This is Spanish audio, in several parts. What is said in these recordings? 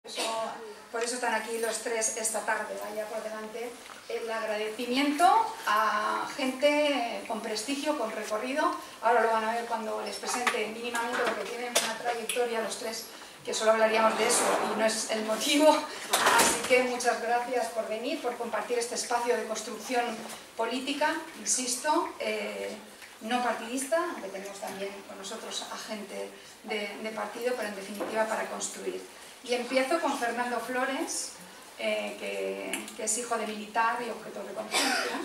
Por eso están aquí los tres esta tarde, vaya por delante el agradecimiento a gente con prestigio, con recorrido. Ahora lo van a ver cuando les presente mínimamente lo que tienen una trayectoria los tres, que solo hablaríamos de eso y no es el motivo. Así que muchas gracias por venir, por compartir este espacio de construcción política, insisto, no partidista, aunque tenemos también con nosotros a gente de partido, pero en definitiva para construir. Y empiezo con Fernando Flores, que es hijo de militar y objeto de conciencia.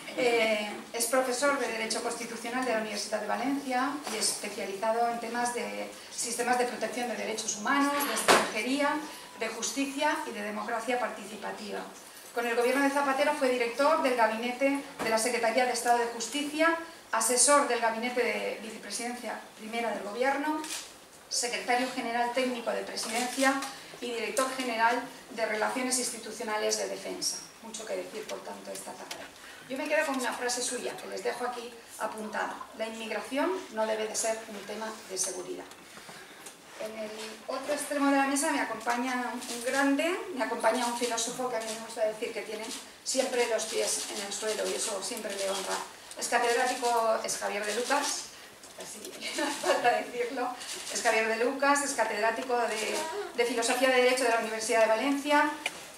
Es profesor de Derecho Constitucional de la Universidad de Valencia y especializado en temas de sistemas de protección de derechos humanos, de extranjería, de justicia y de democracia participativa. Con el gobierno de Zapatero fue director del gabinete de la Secretaría de Estado de Justicia, asesor del gabinete de vicepresidencia primera del gobierno, secretario general técnico de presidencia y director general de Relaciones Institucionales de Defensa. Mucho que decir, por tanto, esta tarde. Yo me quedo con una frase suya que les dejo aquí apuntada. La inmigración no debe de ser un tema de seguridad. En el otro extremo de la mesa me acompaña un grande, me acompaña un filósofo que a mí me gusta decir que tiene siempre los pies en el suelo y eso siempre le honra. Es catedrático, es Javier de Lucas. Así, no hace falta decirlo, es Javier de Lucas, es catedrático de Filosofía de Derecho de la Universidad de Valencia,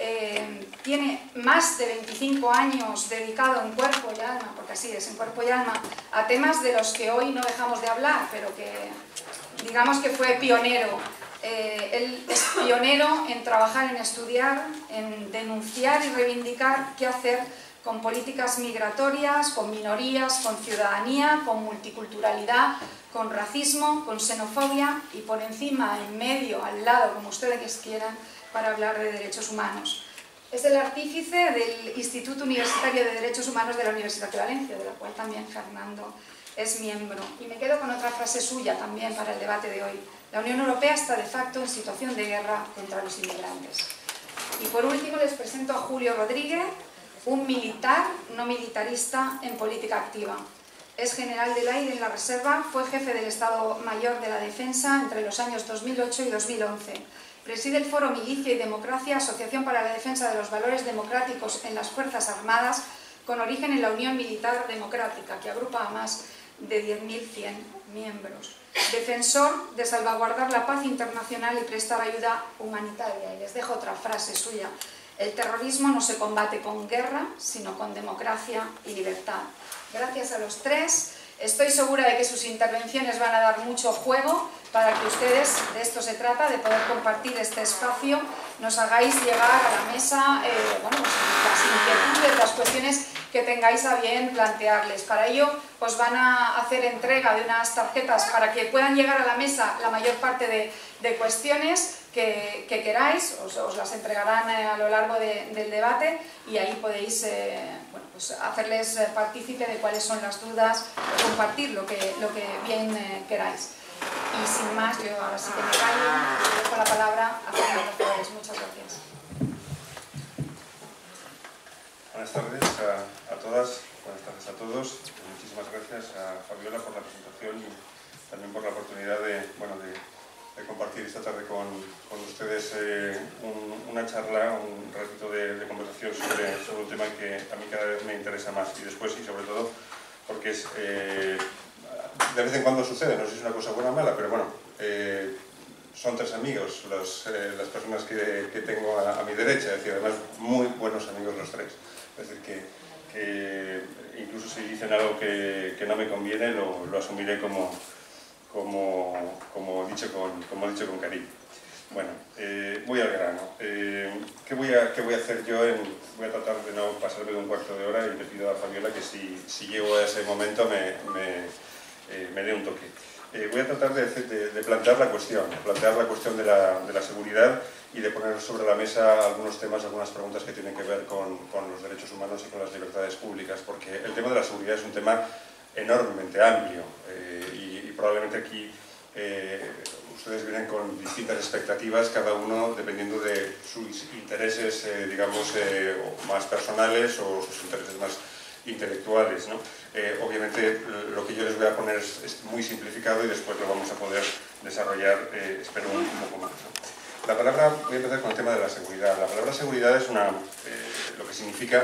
tiene más de 25 años dedicado en cuerpo y alma, porque así es, en cuerpo y alma, a temas de los que hoy no dejamos de hablar, pero que digamos que fue pionero. Él es pionero en trabajar, en estudiar, en denunciar y reivindicar qué hacer con políticas migratorias, con minorías, con ciudadanía, con multiculturalidad, con racismo, con xenofobia y por encima, en medio, al lado, como ustedes quieran, para hablar de derechos humanos. Es el artífice del Instituto Universitario de Derechos Humanos de la Universidad de Valencia, de la cual también Fernando es miembro. Y me quedo con otra frase suya también para el debate de hoy. La Unión Europea está de facto en situación de guerra contra los inmigrantes. Y por último les presento a Julio Rodríguez, un militar no militarista en política activa. Es general del aire en la reserva, fue jefe del Estado Mayor de la Defensa entre los años 2008 y 2011. Preside el Foro Milicia y Democracia, Asociación para la Defensa de los Valores Democráticos en las Fuerzas Armadas, con origen en la Unión Militar Democrática, que agrupa a más de 10.100 miembros. Defensor de salvaguardar la paz internacional y prestar ayuda humanitaria. Y les dejo otra frase suya. El terrorismo no se combate con guerra, sino con democracia y libertad. Gracias a los tres. Estoy segura de que sus intervenciones van a dar mucho juego para que ustedes, de esto se trata, de poder compartir este espacio, nos hagáis llegar a la mesa bueno, pues, las inquietudes, las cuestiones que tengáis a bien plantearles. Para ello, os van a hacer entrega de unas tarjetas para que puedan llegar a la mesa la mayor parte de cuestiones que queráis, os las entregarán a lo largo del debate y ahí podéis bueno, pues hacerles partícipe de cuáles son las dudas, compartir lo que bien queráis. Y sin más, yo ahora sí que me callo y dejo la palabra a Fernando Flores. Muchas gracias. Buenas tardes a todas, buenas tardes a todos. Muchísimas gracias a Fabiola por la presentación y también por la oportunidad de compartir esta tarde con ustedes una charla, un ratito de conversación sobre un tema que a mí cada vez me interesa más y después y sobre todo porque es, de vez en cuando sucede, no sé si es una cosa buena o mala, pero bueno, son tres amigos las personas que tengo a mi derecha, es decir, además muy buenos amigos los tres. Es decir, que incluso si dicen algo que no me conviene, lo asumiré como dicho con cariño. Bueno, voy al grano. ¿Qué voy a hacer yo? Voy a tratar de no pasarme de un cuarto de hora y le pido a Fabiola que si llego a ese momento me dé un toque. Voy a tratar de plantear la cuestión de la seguridad y de poner sobre la mesa algunos temas, algunas preguntas que tienen que ver con los derechos humanos y con las libertades públicas, porque el tema de la seguridad es un tema enormemente amplio y probablemente aquí ustedes vienen con distintas expectativas, cada uno dependiendo de sus intereses, digamos, más personales o sus intereses más intelectuales, ¿no? Obviamente lo que yo les voy a poner es muy simplificado y después lo vamos a poder desarrollar, espero, un poco más, ¿no? La palabra, voy a empezar con el tema de la seguridad. La palabra seguridad es lo que significa,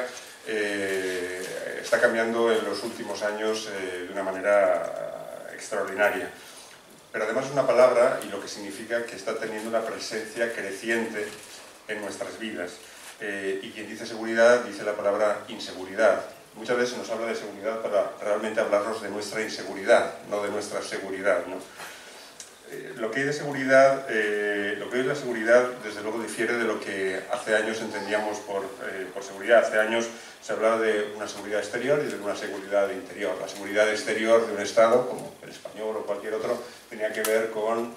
está cambiando en los últimos años de una manera extraordinaria. Pero además es una palabra, y lo que significa que está teniendo una presencia creciente en nuestras vidas. Y quien dice seguridad dice la palabra inseguridad. Muchas veces nos habla de seguridad para realmente hablarnos de nuestra inseguridad, no de nuestra seguridad, ¿no? Lo que hay de seguridad, lo que hoy es la seguridad, desde luego difiere de lo que hace años entendíamos por seguridad. Hace años se hablaba de una seguridad exterior y de una seguridad interior. La seguridad exterior de un Estado, como el español o cualquier otro, tenía que ver con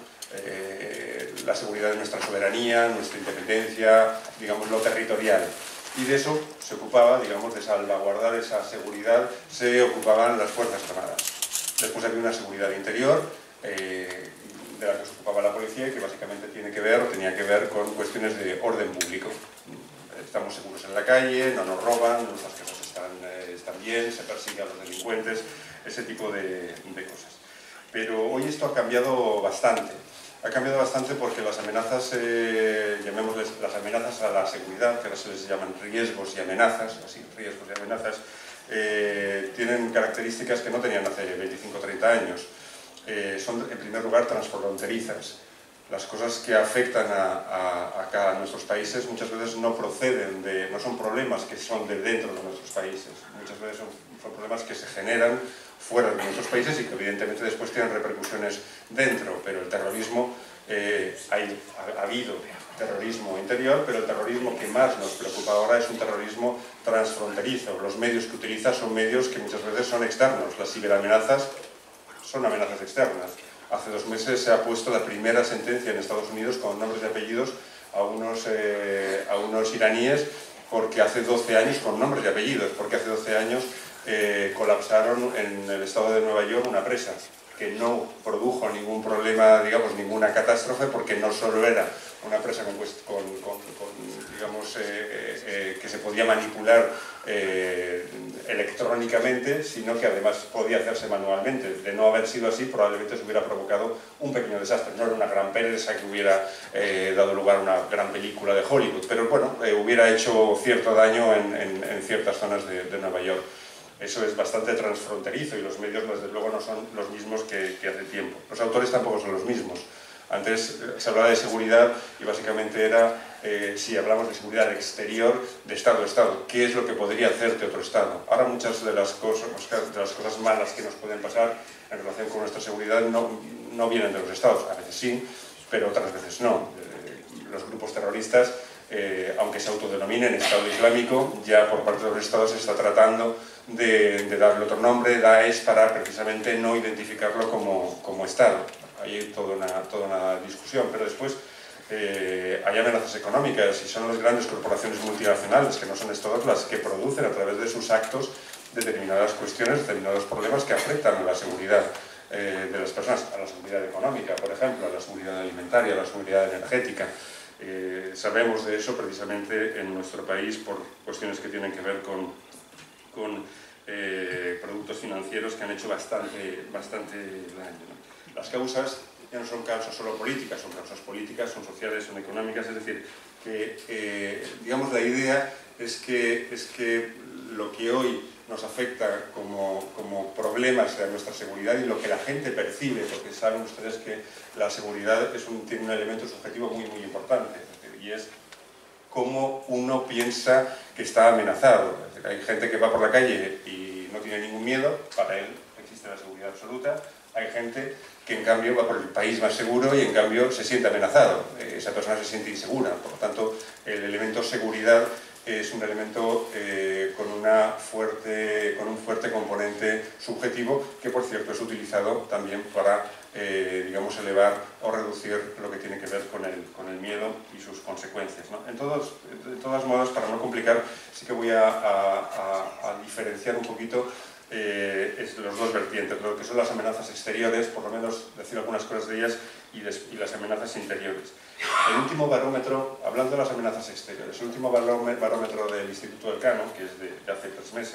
la seguridad de nuestra soberanía, nuestra independencia, digamos, lo territorial. Y de eso se ocupaba, digamos, de salvaguardar esa seguridad, se ocupaban las Fuerzas Armadas. Después había una seguridad interior, de la que se ocupaba la policía y que básicamente tenía que ver con cuestiones de orden público. Estamos seguros en la calle, no nos roban, nuestras casas están bien, se persigue a los delincuentes, ese tipo de cosas. Pero hoy esto ha cambiado bastante. Ha cambiado bastante porque las amenazas, llamémosles las amenazas a la seguridad, que ahora se les llaman riesgos y amenazas, así, riesgos y amenazas, tienen características que no tenían hace 25 o 30 años. Son, en primer lugar, transfronterizas. Las cosas que afectan acá a nuestros países muchas veces no proceden no son problemas que son de dentro de nuestros países. Muchas veces son problemas que se generan fuera de nuestros países y que evidentemente después tienen repercusiones dentro, pero el terrorismo, ha habido terrorismo interior, pero el terrorismo que más nos preocupa ahora es un terrorismo transfronterizo. Los medios que utiliza son medios que muchas veces son externos. Las ciberamenazas son amenazas externas. Hace 2 meses se ha puesto la primera sentencia en Estados Unidos con nombres y apellidos a unos iraníes porque hace 12 años, con nombres y apellidos, porque hace 12 años colapsaron en el estado de Nueva York una presa que no produjo ningún problema, digamos, ninguna catástrofe, porque no solo era una presa digamos, que se podía manipular electrónicamente, sino que además podía hacerse manualmente. De no haber sido así, probablemente se hubiera provocado un pequeño desastre. No era una gran presa que hubiera dado lugar a una gran película de Hollywood, pero bueno, hubiera hecho cierto daño en ciertas zonas de Nueva York. Eso es bastante transfronterizo y los medios, desde luego, no son los mismos que hace tiempo. Los autores tampoco son los mismos. Antes se hablaba de seguridad y básicamente era, si hablamos de seguridad exterior, de Estado a Estado, ¿qué es lo que podría hacerte otro Estado? Ahora muchas de las cosas malas que nos pueden pasar en relación con nuestra seguridad no vienen de los Estados, a veces sí, pero otras veces no. Los grupos terroristas, aunque se autodenominen Estado Islámico, ya por parte de los Estados se está tratando de darle otro nombre, Daesh, para precisamente no identificarlo como Estado. Hay toda una discusión, pero después hay amenazas económicas y son las grandes corporaciones multinacionales, que no son Estados, las que producen a través de sus actos determinadas cuestiones, determinados problemas que afectan a la seguridad de las personas, a la seguridad económica, por ejemplo, a la seguridad alimentaria, a la seguridad energética. Sabemos de eso precisamente en nuestro país por cuestiones que tienen que ver con productos financieros que han hecho bastante daño, ¿no? Las causas ya no son causas solo políticas, son causas políticas, son sociales, son económicas, es decir, que digamos la idea es que lo que hoy nos afecta como problemas de nuestra seguridad y lo que la gente percibe, porque saben ustedes que la seguridad tiene un elemento subjetivo muy importante, y es cómo uno piensa que está amenazado. Es decir, hay gente que va por la calle y no tiene ningún miedo, para él existe la seguridad absoluta. Hay gente que en cambio va por el país más seguro y en cambio se siente amenazado. Esa persona se siente insegura. Por lo tanto, el elemento seguridad es un elemento con un fuerte componente subjetivo que, por cierto, es utilizado también para, digamos, elevar o reducir lo que tiene que ver con el miedo y sus consecuencias, ¿no? De todos modos, para no complicar, sí que voy a diferenciar un poquito los dos vertientes, lo que son las amenazas exteriores, por lo menos decir algunas cosas de ellas, y las amenazas interiores. El último barómetro, hablando de las amenazas exteriores, el último barómetro del Instituto Elcano, que es de hace 3 meses,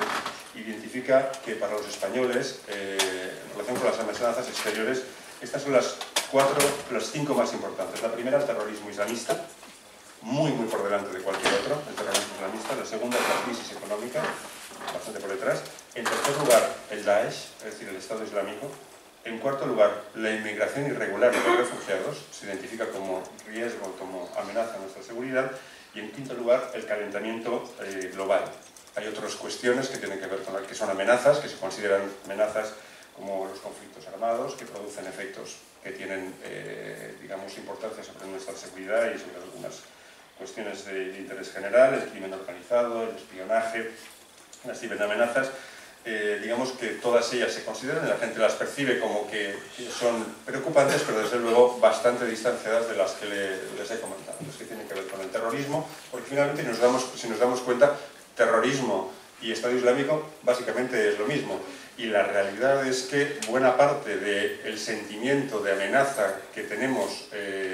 identifica que para los españoles, en relación con las amenazas exteriores, estas son las los 5 más importantes. La primera, el terrorismo islamista, muy por delante de cualquier otro, el terrorismo islamista. La segunda es la crisis económica, bastante por detrás. En tercer lugar, el Daesh, es decir, el Estado Islámico. En cuarto lugar, la inmigración irregular y los refugiados, se identifica como riesgo, como amenaza a nuestra seguridad. Y en quinto lugar, el calentamiento global. Hay otras cuestiones que tienen que ver con que son amenazas, que se consideran amenazas como los conflictos armados, que producen efectos que tienen, digamos, importancia sobre nuestra seguridad y sobre algunas cuestiones de interés general, el crimen organizado, el espionaje, las ciberamenazas. Digamos que todas ellas se consideran, la gente las percibe como que son preocupantes, pero desde luego bastante distanciadas de las que les he comentado, las que tienen que ver con el terrorismo, porque finalmente si nos damos cuenta, terrorismo y Estado Islámico básicamente es lo mismo. Y la realidad es que buena parte del sentimiento de amenaza que tenemos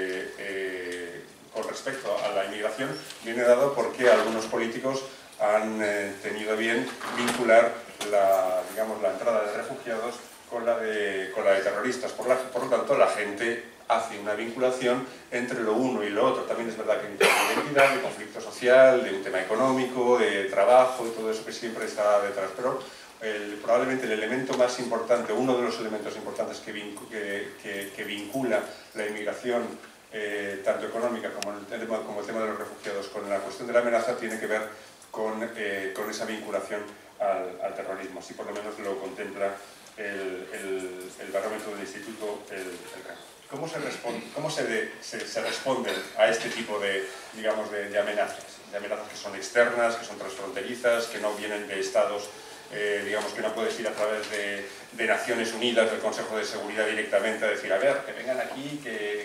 con respecto a la inmigración viene dado porque algunos políticos han tenido bien vincular la entrada de refugiados con la de terroristas. Por lo tanto, la gente hace una vinculación entre lo uno y lo otro. También es verdad que hay un tema de identidad, de conflicto social, de un tema económico, de trabajo y todo eso que siempre está detrás. Pero probablemente el elemento más importante, uno de los elementos importantes que vincula la inmigración tanto económica como el tema de los refugiados con la cuestión de la amenaza tiene que ver con esa vinculación al terrorismo. Así por lo menos lo contempla el barómetro del Instituto el CAN. ¿Cómo se responde a este tipo de amenazas? De amenazas que son externas, que son transfronterizas, que no vienen de estados, digamos que no puedes ir a través de Naciones Unidas, del Consejo de Seguridad directamente a decir, a ver, que vengan aquí, que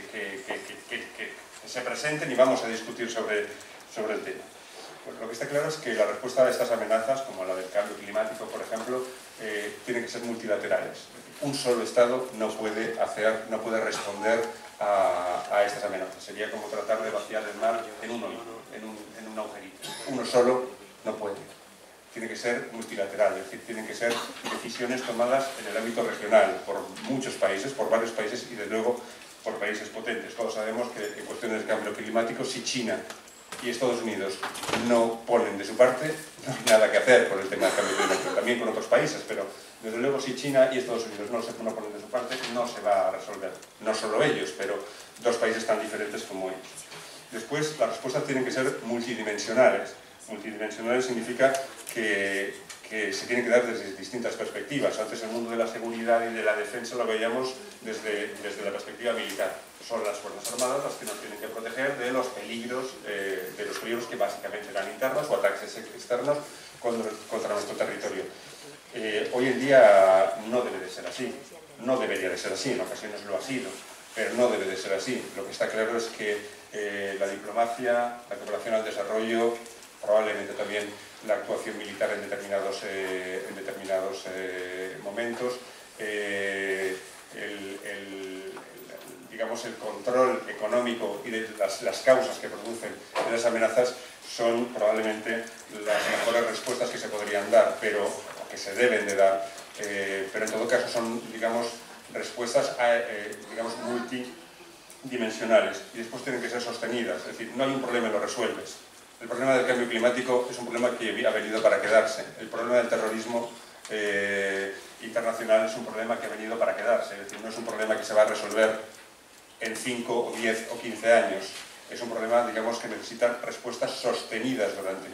se presenten y vamos a discutir sobre el tema. Pues lo que está claro es que la respuesta a estas amenazas, como la del cambio climático, por ejemplo, tienen que ser multilaterales. Un solo Estado no puede responder a estas amenazas. Sería como tratar de vaciar el mar en un hoyo, en un agujerito. Uno solo no puede. Tiene que ser multilateral, es decir, tienen que ser decisiones tomadas en el ámbito regional por muchos países, por varios países y desde luego por países potentes. Todos sabemos que en cuestiones de cambio climático, si China y Estados Unidos no ponen de su parte, no hay nada que hacer con el tema del cambio climático, también con otros países, pero desde luego si China y Estados Unidos no ponen de su parte, no se va a resolver. No solo ellos, pero dos países tan diferentes como ellos. Después, las respuestas tienen que ser multidimensionales. Multidimensionales significa que se tienen que dar desde distintas perspectivas. Antes el mundo de la seguridad y de la defensa lo veíamos desde la perspectiva militar. Son las Fuerzas Armadas las que nos tienen que proteger de los peligros que básicamente eran internos o ataques externos contra nuestro territorio. Hoy en día no debe de ser así. No debería de ser así, en ocasiones lo ha sido, pero no debe de ser así. Lo que está claro es que la diplomacia, la cooperación al desarrollo, probablemente también la actuación militar en determinados momentos, digamos el control económico y de las causas que producen esas amenazas son probablemente las mejores respuestas que se podrían dar, pero que se deben de dar, pero en todo caso son, digamos, respuestas multidimensionales y después tienen que ser sostenidas, es decir, no hay un problema y lo resuelves. El problema del cambio climático es un problema que ha venido para quedarse. El problema del terrorismo internacional es un problema que ha venido para quedarse. Es decir, no es un problema que se va a resolver en 5 o 10 o 15 años. Es un problema, digamos, que necesita respuestas sostenidas durante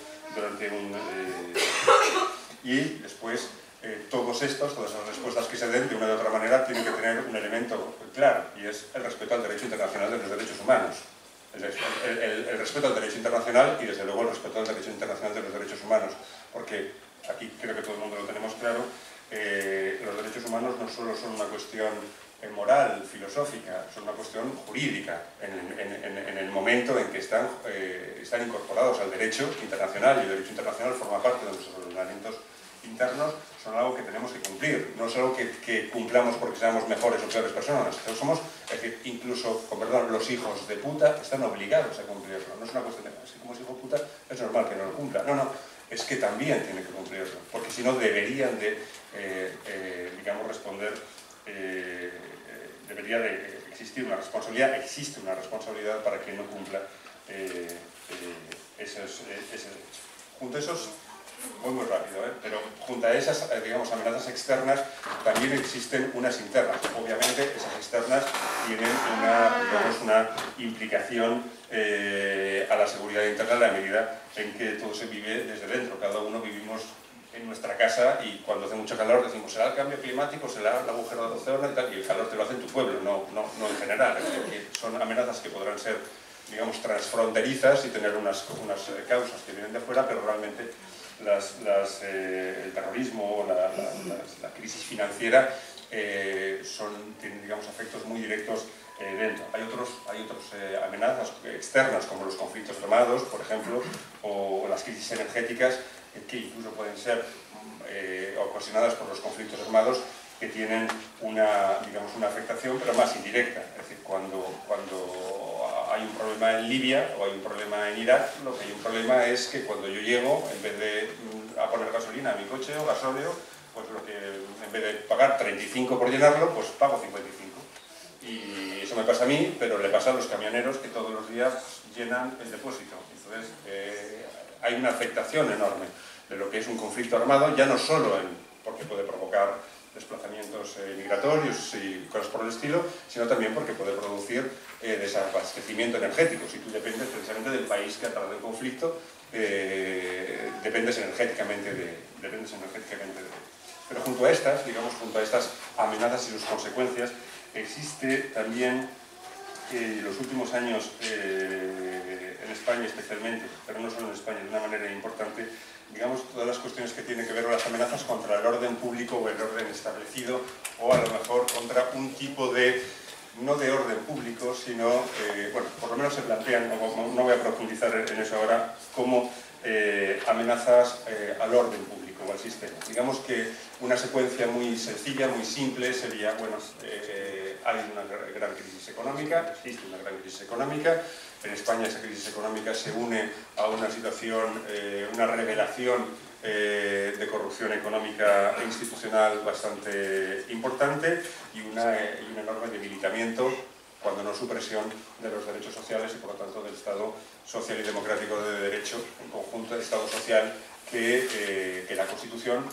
y después todas esas respuestas que se den de una u otra manera tienen que tener un elemento claro y es el respeto al derecho internacional de los derechos humanos. El respeto al derecho internacional y desde luego el respeto al derecho internacional de los derechos humanos, porque aquí creo que todo el mundo lo tenemos claro, los derechos humanos no solo son una cuestión moral, filosófica, son una cuestión jurídica en el momento en que están incorporados al derecho internacional, y el derecho internacional forma parte de nuestros ordenamientos internos, son algo que tenemos que cumplir, no es algo que cumplamos porque seamos mejores o peores personas. Somos, es decir, incluso, con perdón, los hijos de puta están obligados a cumplirlo. No es una cuestión de, si como es hijo de puta, es normal que no lo cumpla. No, es que también tienen que cumplirlo, porque si no deberían de, digamos, responder, debería de existir una responsabilidad, existe una responsabilidad para quien no cumpla esos derechos. Junto a esos, voy muy rápido, pero junto a esas, digamos, amenazas externas, también existen unas internas. Obviamente, esas externas tienen una implicación a la seguridad interna en la medida en que todo se vive desde dentro. Cada uno vivimos en nuestra casa y cuando hace mucho calor decimos será el cambio climático, será el agujero de océano y tal, y el calor te lo hace en tu pueblo, no en general. Es decir, que son amenazas que podrán ser, digamos, transfronterizas y tener unas causas que vienen de fuera, pero realmente el terrorismo o la crisis financiera tienen, digamos, efectos muy directos dentro. Hay otras amenazas externas, como los conflictos armados, por ejemplo, o las crisis energéticas, que incluso pueden ser ocasionadas por los conflictos armados, que tienen una afectación, pero más indirecta. Es decir, cuando hay un problema en Libia o hay un problema en Irak, lo que hay un problema es que cuando yo llego, en vez de poner gasolina a mi coche o gasóleo, pues en vez de pagar 35 por llenarlo, pues pago 55. Y eso me pasa a mí, pero le pasa a los camioneros que todos los días llenan el depósito. Entonces, hay una afectación enorme de lo que es un conflicto armado, ya no solo porque puede provocar desplazamientos migratorios y cosas por el estilo, sino también porque puede producir desabastecimiento energético. Si tú dependes precisamente del país que ha tratado el conflicto, dependes energéticamente de él. Pero junto a estas, junto a estas amenazas y sus consecuencias, existe también en los últimos años, en España especialmente, pero no solo en España, de una manera importante, digamos, todas las cuestiones que tienen que ver con las amenazas contra el orden público o el orden establecido, o a lo mejor contra un tipo de, no de orden público, sino, bueno, por lo menos se plantean, no voy a profundizar en eso ahora, como amenazas al orden público o al sistema. Digamos que una secuencia muy sencilla, muy simple, sería, bueno, hay una gran crisis económica, existe una gran crisis económica. En España esa crisis económica se une a una situación, una revelación de corrupción económica e institucional bastante importante y un enorme debilitamiento, cuando no supresión, de los derechos sociales y por lo tanto del Estado social y democrático de derecho, en conjunto del Estado social que la Constitución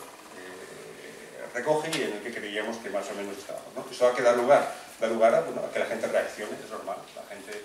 recoge y en el que creíamos que más o menos estábamos, ¿no? Eso da lugar a que la gente reaccione, es normal, la gente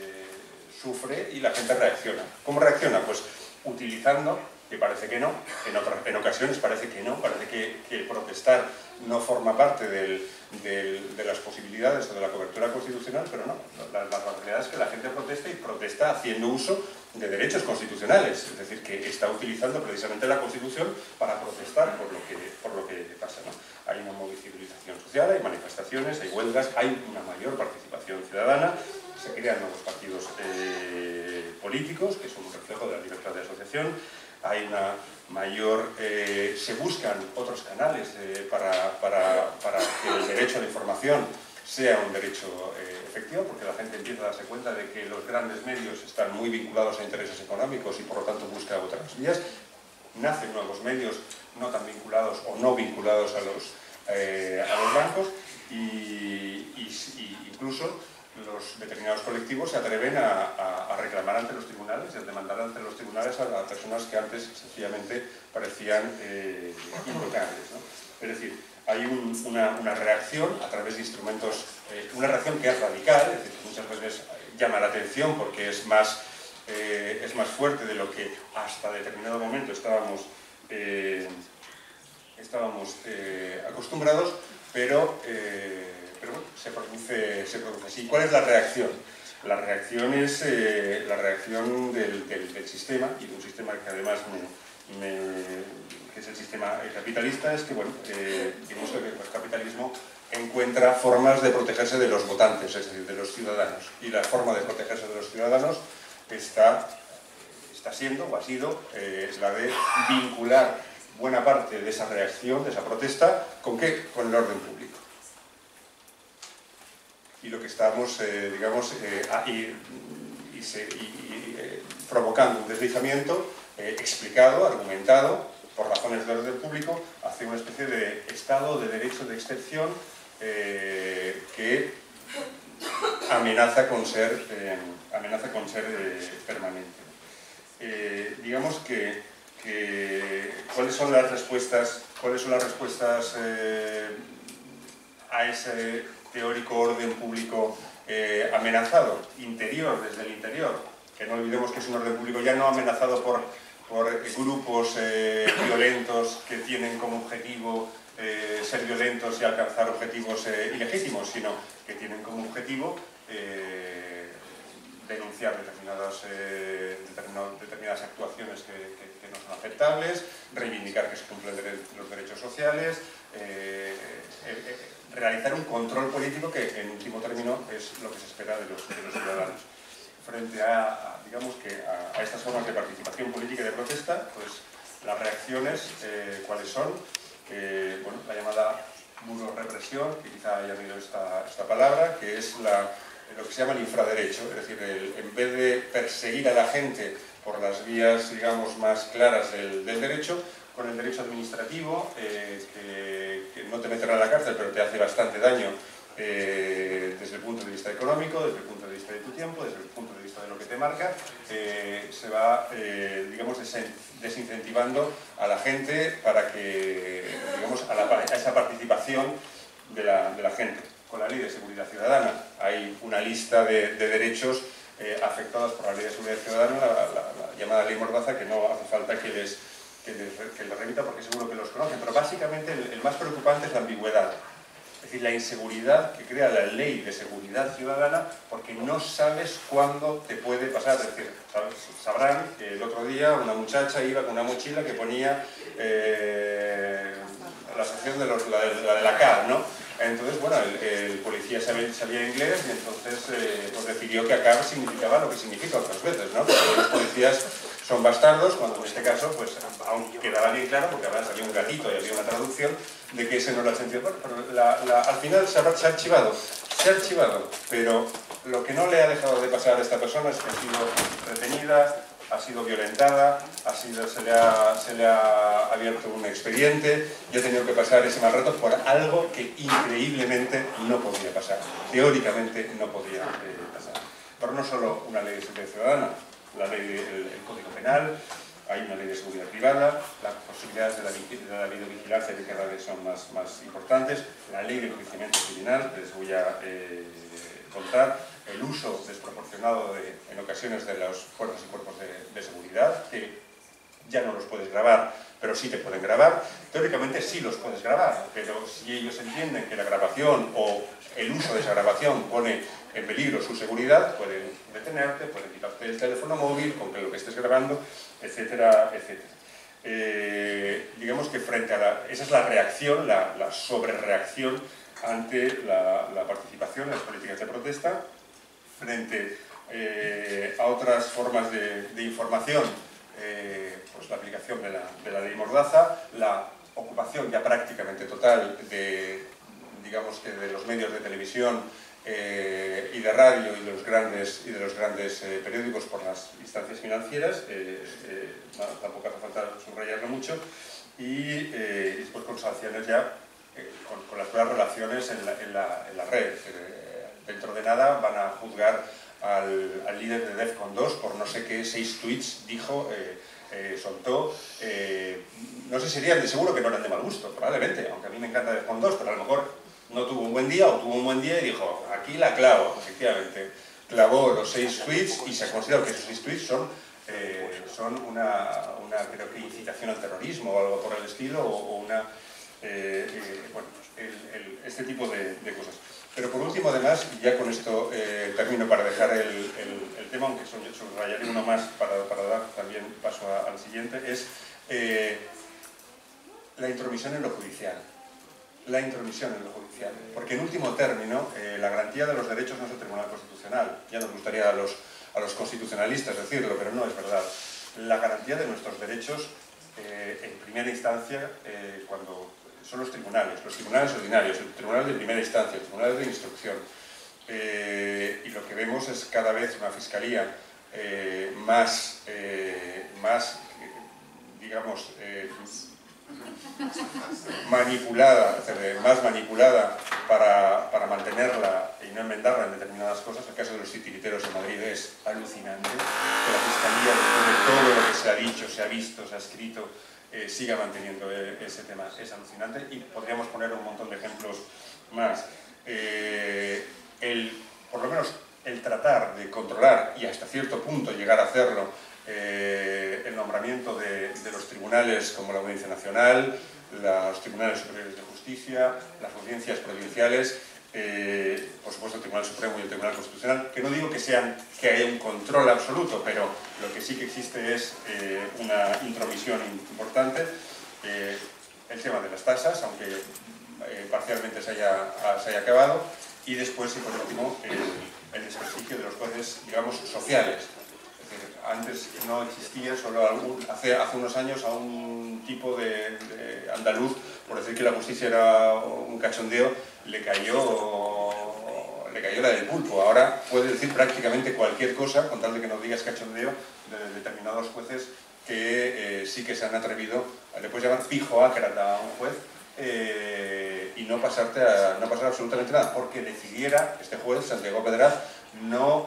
sufre y la gente reacciona. ¿Cómo reacciona? Pues utilizando, que parece que no, en ocasiones parece que no, parece que protestar no forma parte de las posibilidades o de la cobertura constitucional, pero no, la realidad es que la gente protesta y protesta haciendo uso de derechos constitucionales, es decir, que está utilizando precisamente la Constitución para protestar por lo que pasa, ¿no? Hay una movilización social, hay manifestaciones, hay huelgas, hay una mayor participación ciudadana, se crean nuevos partidos políticos, que son un reflejo de la libertad de asociación, hay una mayor... se buscan otros canales para que el derecho a la información sea un derecho efectivo, porque la gente empieza a darse cuenta de que los grandes medios están muy vinculados a intereses económicos y por lo tanto busca otras vías. Nacen nuevos medios no tan vinculados o no vinculados a los bancos y incluso los determinados colectivos se atreven a reclamar ante los tribunales y a demandar ante los tribunales a personas que antes sencillamente parecían intocables, ¿no? Es decir, hay una reacción a través de instrumentos, una reacción que es radical, es decir, que muchas veces llama la atención porque es más fuerte de lo que hasta determinado momento estábamos acostumbrados, pero bueno, se produce así. ¿Cuál es la reacción? La reacción es la reacción del sistema, y de un sistema que además que es el sistema capitalista, es que, bueno, digamos que el capitalismo encuentra formas de protegerse de los votantes, es decir, de los ciudadanos. Y la forma de protegerse de los ciudadanos está siendo, o ha sido, la de vincular buena parte de esa reacción, de esa protesta, ¿con qué? Con el orden público. Y lo que estamos, digamos, provocando un deslizamiento explicado, argumentado, por razones de orden público, hacia una especie de Estado de derecho de excepción que amenaza con ser permanente. Digamos que ¿cuáles son las respuestas a ese teórico orden público amenazado? Interior, desde el interior, que no olvidemos que es un orden público ya no amenazado por grupos violentos que tienen como objetivo ser violentos y alcanzar objetivos ilegítimos, sino que tienen como objetivo denunciar determinadas actuaciones que no son aceptables, reivindicar que se cumplen los derechos sociales, realizar un control político que en último término es lo que se espera de los ciudadanos. Frente a estas formas de participación política y de protesta, pues las reacciones, ¿cuáles son? Bueno, la llamada burorepresión, que quizá haya oído esta palabra, que es lo que se llama el infraderecho, es decir, en vez de perseguir a la gente por las vías, digamos, más claras del derecho, con el derecho administrativo, que no te meterá en la cárcel, pero te hace bastante daño desde el punto de vista económico, desde el punto de vista de tu tiempo, desde el punto de vista de lo que te marca, se va, digamos, desincentivando a la gente para que, digamos, a esa participación de la gente. Con la Ley de Seguridad Ciudadana hay una lista de derechos afectados por la Ley de Seguridad Ciudadana, la llamada Ley Mordaza, que no hace falta que les remita porque seguro que los conocen, pero básicamente el más preocupante es la ambigüedad. Es decir, la inseguridad que crea la Ley de Seguridad Ciudadana, porque no sabes cuándo te puede pasar. Es decir, sabrán que el otro día una muchacha iba con una mochila que ponía la sección de la de la CAR, ¿no? Entonces, bueno, el policía sabía inglés y entonces pues decidió que ACAR significaba lo que significa otras veces, ¿no? Porque los policías son bastardos, cuando en este caso, pues, aún quedaba bien claro, porque además había un gatito y había una traducción, de que ese no era el sentido. Bueno, pero al final se ha archivado, pero lo que no le ha dejado de pasar a esta persona es que ha sido retenida, ha sido violentada, se le ha abierto un expediente y ha tenido que pasar ese mal rato por algo que increíblemente no podía pasar, teóricamente no podía pasar. Pero no solo una ley de seguridad ciudadana, el Código Penal, hay una ley de seguridad privada, las posibilidades de la videovigilancia que cada vez son más importantes, la ley de enjuiciamiento criminal, que les voy a contar, el uso desproporcionado en ocasiones de las fuerzas y cuerpos de seguridad, que ya no los puedes grabar, pero sí te pueden grabar. Teóricamente sí los puedes grabar, pero si ellos entienden que la grabación o el uso de esa grabación pone en peligro su seguridad, pueden detenerte, pueden quitarte el teléfono móvil con lo que estés grabando, etcétera, etcétera. Digamos que frente a esa es la reacción, la sobrereacción ante la participación en las políticas de protesta, frente a otras formas de información, pues la aplicación de la ley Mordaza, la ocupación ya prácticamente total de los medios de televisión y de radio y de los grandes periódicos por las instancias financieras, tampoco hace falta subrayarlo mucho, y después con sanciones ya con las buenas relaciones en la red. Dentro de nada van a juzgar al líder de DEFCON 2 por no sé qué 6 tweets dijo, soltó. No sé si serían, de seguro que no eran de mal gusto, probablemente, aunque a mí me encanta DEFCON 2, pero a lo mejor no tuvo un buen día o tuvo un buen día y dijo, aquí la clavo, efectivamente. Clavó los 6 tweets y se ha considerado que esos 6 tweets son una creo que incitación al terrorismo o algo por el estilo, o una... bueno, este tipo de cosas. Pero por último, además, y ya con esto termino para dejar el tema, aunque subrayaré uno más para dar también paso al siguiente, es la intromisión en lo judicial. La intromisión en lo judicial. Porque en último término, la garantía de los derechos no es el Tribunal Constitucional. Ya nos gustaría a los constitucionalistas decirlo, pero no es verdad. La garantía de nuestros derechos, en primera instancia, cuando son los tribunales ordinarios, el tribunal de primera instancia, el tribunal de instrucción. Y lo que vemos es cada vez una fiscalía más digamos, manipulada, es decir, más manipulada para mantenerla y no enmendarla en determinadas cosas. El caso de los titiriteros de Madrid es alucinante, que la Fiscalía, después de todo lo que se ha dicho, se ha visto, se ha escrito, siga manteniendo ese tema. Es alucinante y podríamos poner un montón de ejemplos más. Por lo menos el tratar de controlar y hasta cierto punto llegar a hacerlo, el nombramiento de los tribunales como la Audiencia Nacional, los tribunales superiores de justicia, las audiencias provinciales, por supuesto el Tribunal Supremo y el Tribunal Constitucional, que no digo que haya un control absoluto, pero lo que sí que existe es una intromisión importante. El tema de las tasas, aunque parcialmente se haya acabado, y después, y por último, el desprestigio de los jueces, digamos, sociales. Es decir, antes no existía, solo hace unos años, a un tipo de andaluz, por decir que la justicia era un cachondeo, le cayó la del pulpo. Ahora puede decir prácticamente cualquier cosa, con tal de que no digas cachondeo, de determinados jueces que sí que se han atrevido, le puedes llamar pijoácrata a un juez, y no pasar absolutamente nada, porque decidiera este juez, Santiago Pedraz, no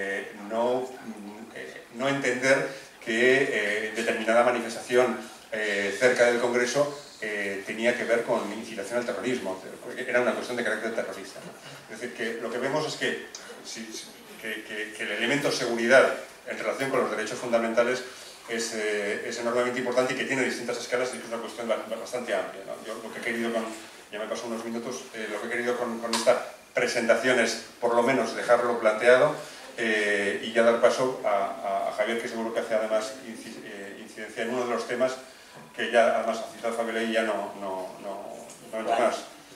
entender que determinada manifestación cerca del Congreso tenía que ver con incitación al terrorismo, era una cuestión de carácter terrorista. Es decir, que lo que vemos es que el elemento seguridad en relación con los derechos fundamentales es enormemente importante y que tiene distintas escalas y es una cuestión bastante amplia, ¿no? Yo lo que he querido ya me paso unos minutos, lo que he querido con esta presentación es por lo menos dejarlo planteado y ya dar paso a Javier, que seguro que hace además incidencia en uno de los temas que ya además ha citado Fabiola y ya no entro más.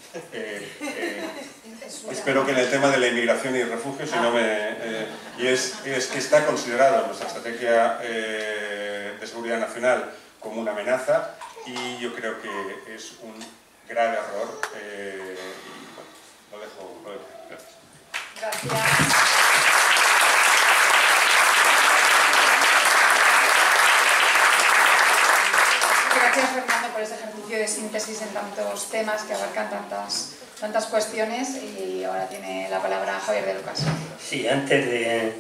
Espero que en el tema de la inmigración y el refugio, si no y es que está considerado en nuestra estrategia de seguridad nacional como una amenaza y yo creo que es un grave error. Lo dejo. Gracias. Gracias. Gracias, Fernando, por ese ejercicio de síntesis en tantos temas que abarcan tantas cuestiones. Y ahora tiene la palabra Javier de Lucas. Sí, antes de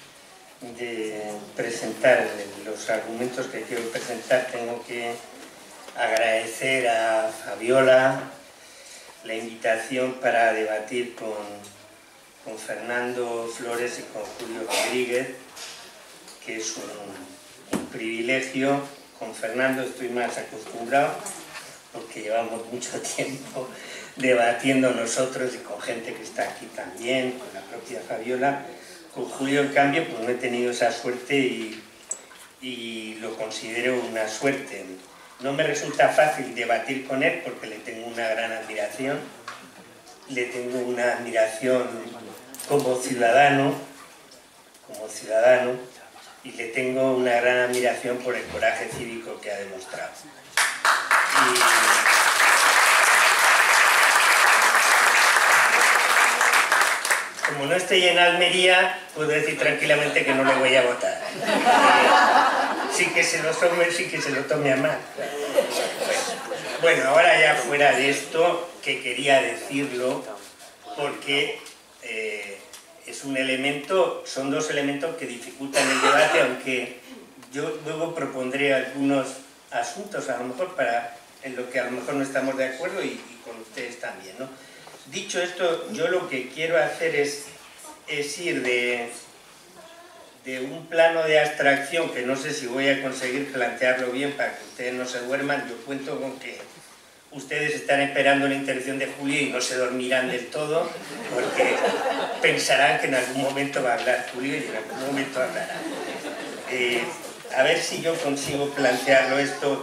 presentar los argumentos que quiero presentar, tengo que agradecer a Fabiola la invitación para debatir con Fernando Flores y con Julio Rodríguez, que es un privilegio. Con Fernando estoy más acostumbrado porque llevamos mucho tiempo debatiendo nosotros y con gente que está aquí también, con la propia Fabiola. Con Julio, en cambio, pues no he tenido esa suerte y lo considero una suerte. No me resulta fácil debatir con él porque le tengo una gran admiración. Le tengo una admiración como ciudadano, y le tengo una gran admiración por el coraje cívico que ha demostrado. Como no estoy en Almería, puedo decir tranquilamente que no le voy a votar. Sí que se lo tome a mal. Bueno, ahora ya fuera de esto, que quería decirlo, porque son dos elementos que dificultan el debate, aunque yo luego propondré algunos asuntos, a lo mejor en lo que a lo mejor no estamos de acuerdo y con ustedes también, ¿no? Dicho esto, yo lo que quiero hacer es ir de un plano de abstracción, que no sé si voy a conseguir plantearlo bien para que ustedes no se duerman. Yo cuento con que ustedes están esperando la intervención de Julio y no se dormirán del todo, porque pensarán que en algún momento va a hablar Julio y en algún momento hablará. A ver si yo consigo plantearlo esto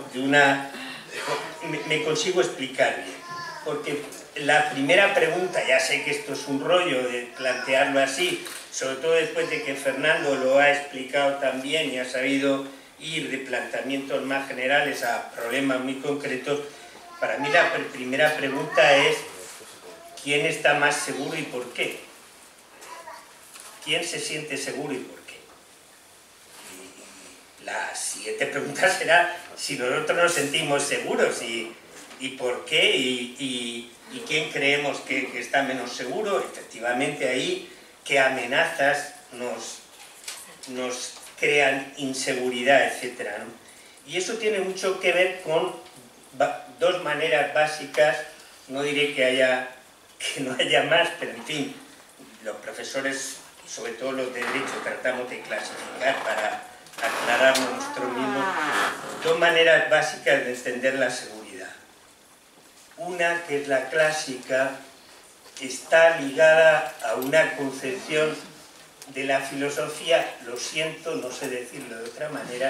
me consigo explicar bien, porque la primera pregunta, ya sé que esto es un rollo de plantearlo así, sobre todo después de que Fernando lo ha explicado también y ha sabido ir de planteamientos más generales a problemas muy concretos. Para mí la primera pregunta es ¿quién está más seguro y por qué? ¿Quién se siente seguro y por qué? Y la siguiente pregunta será si nosotros nos sentimos seguros y por qué y quién creemos que está menos seguro. Efectivamente ahí qué amenazas nos crean inseguridad, etc., ¿no? Y eso tiene mucho que ver con dos maneras básicas. No diré que no haya más, pero en fin, los profesores, sobre todo los de Derecho, tratamos de clasificar para aclararnos nosotros mismos dos maneras básicas de entender la seguridad. Una, que es la clásica, está ligada a una concepción de la filosofía, lo siento, no sé decirlo de otra manera,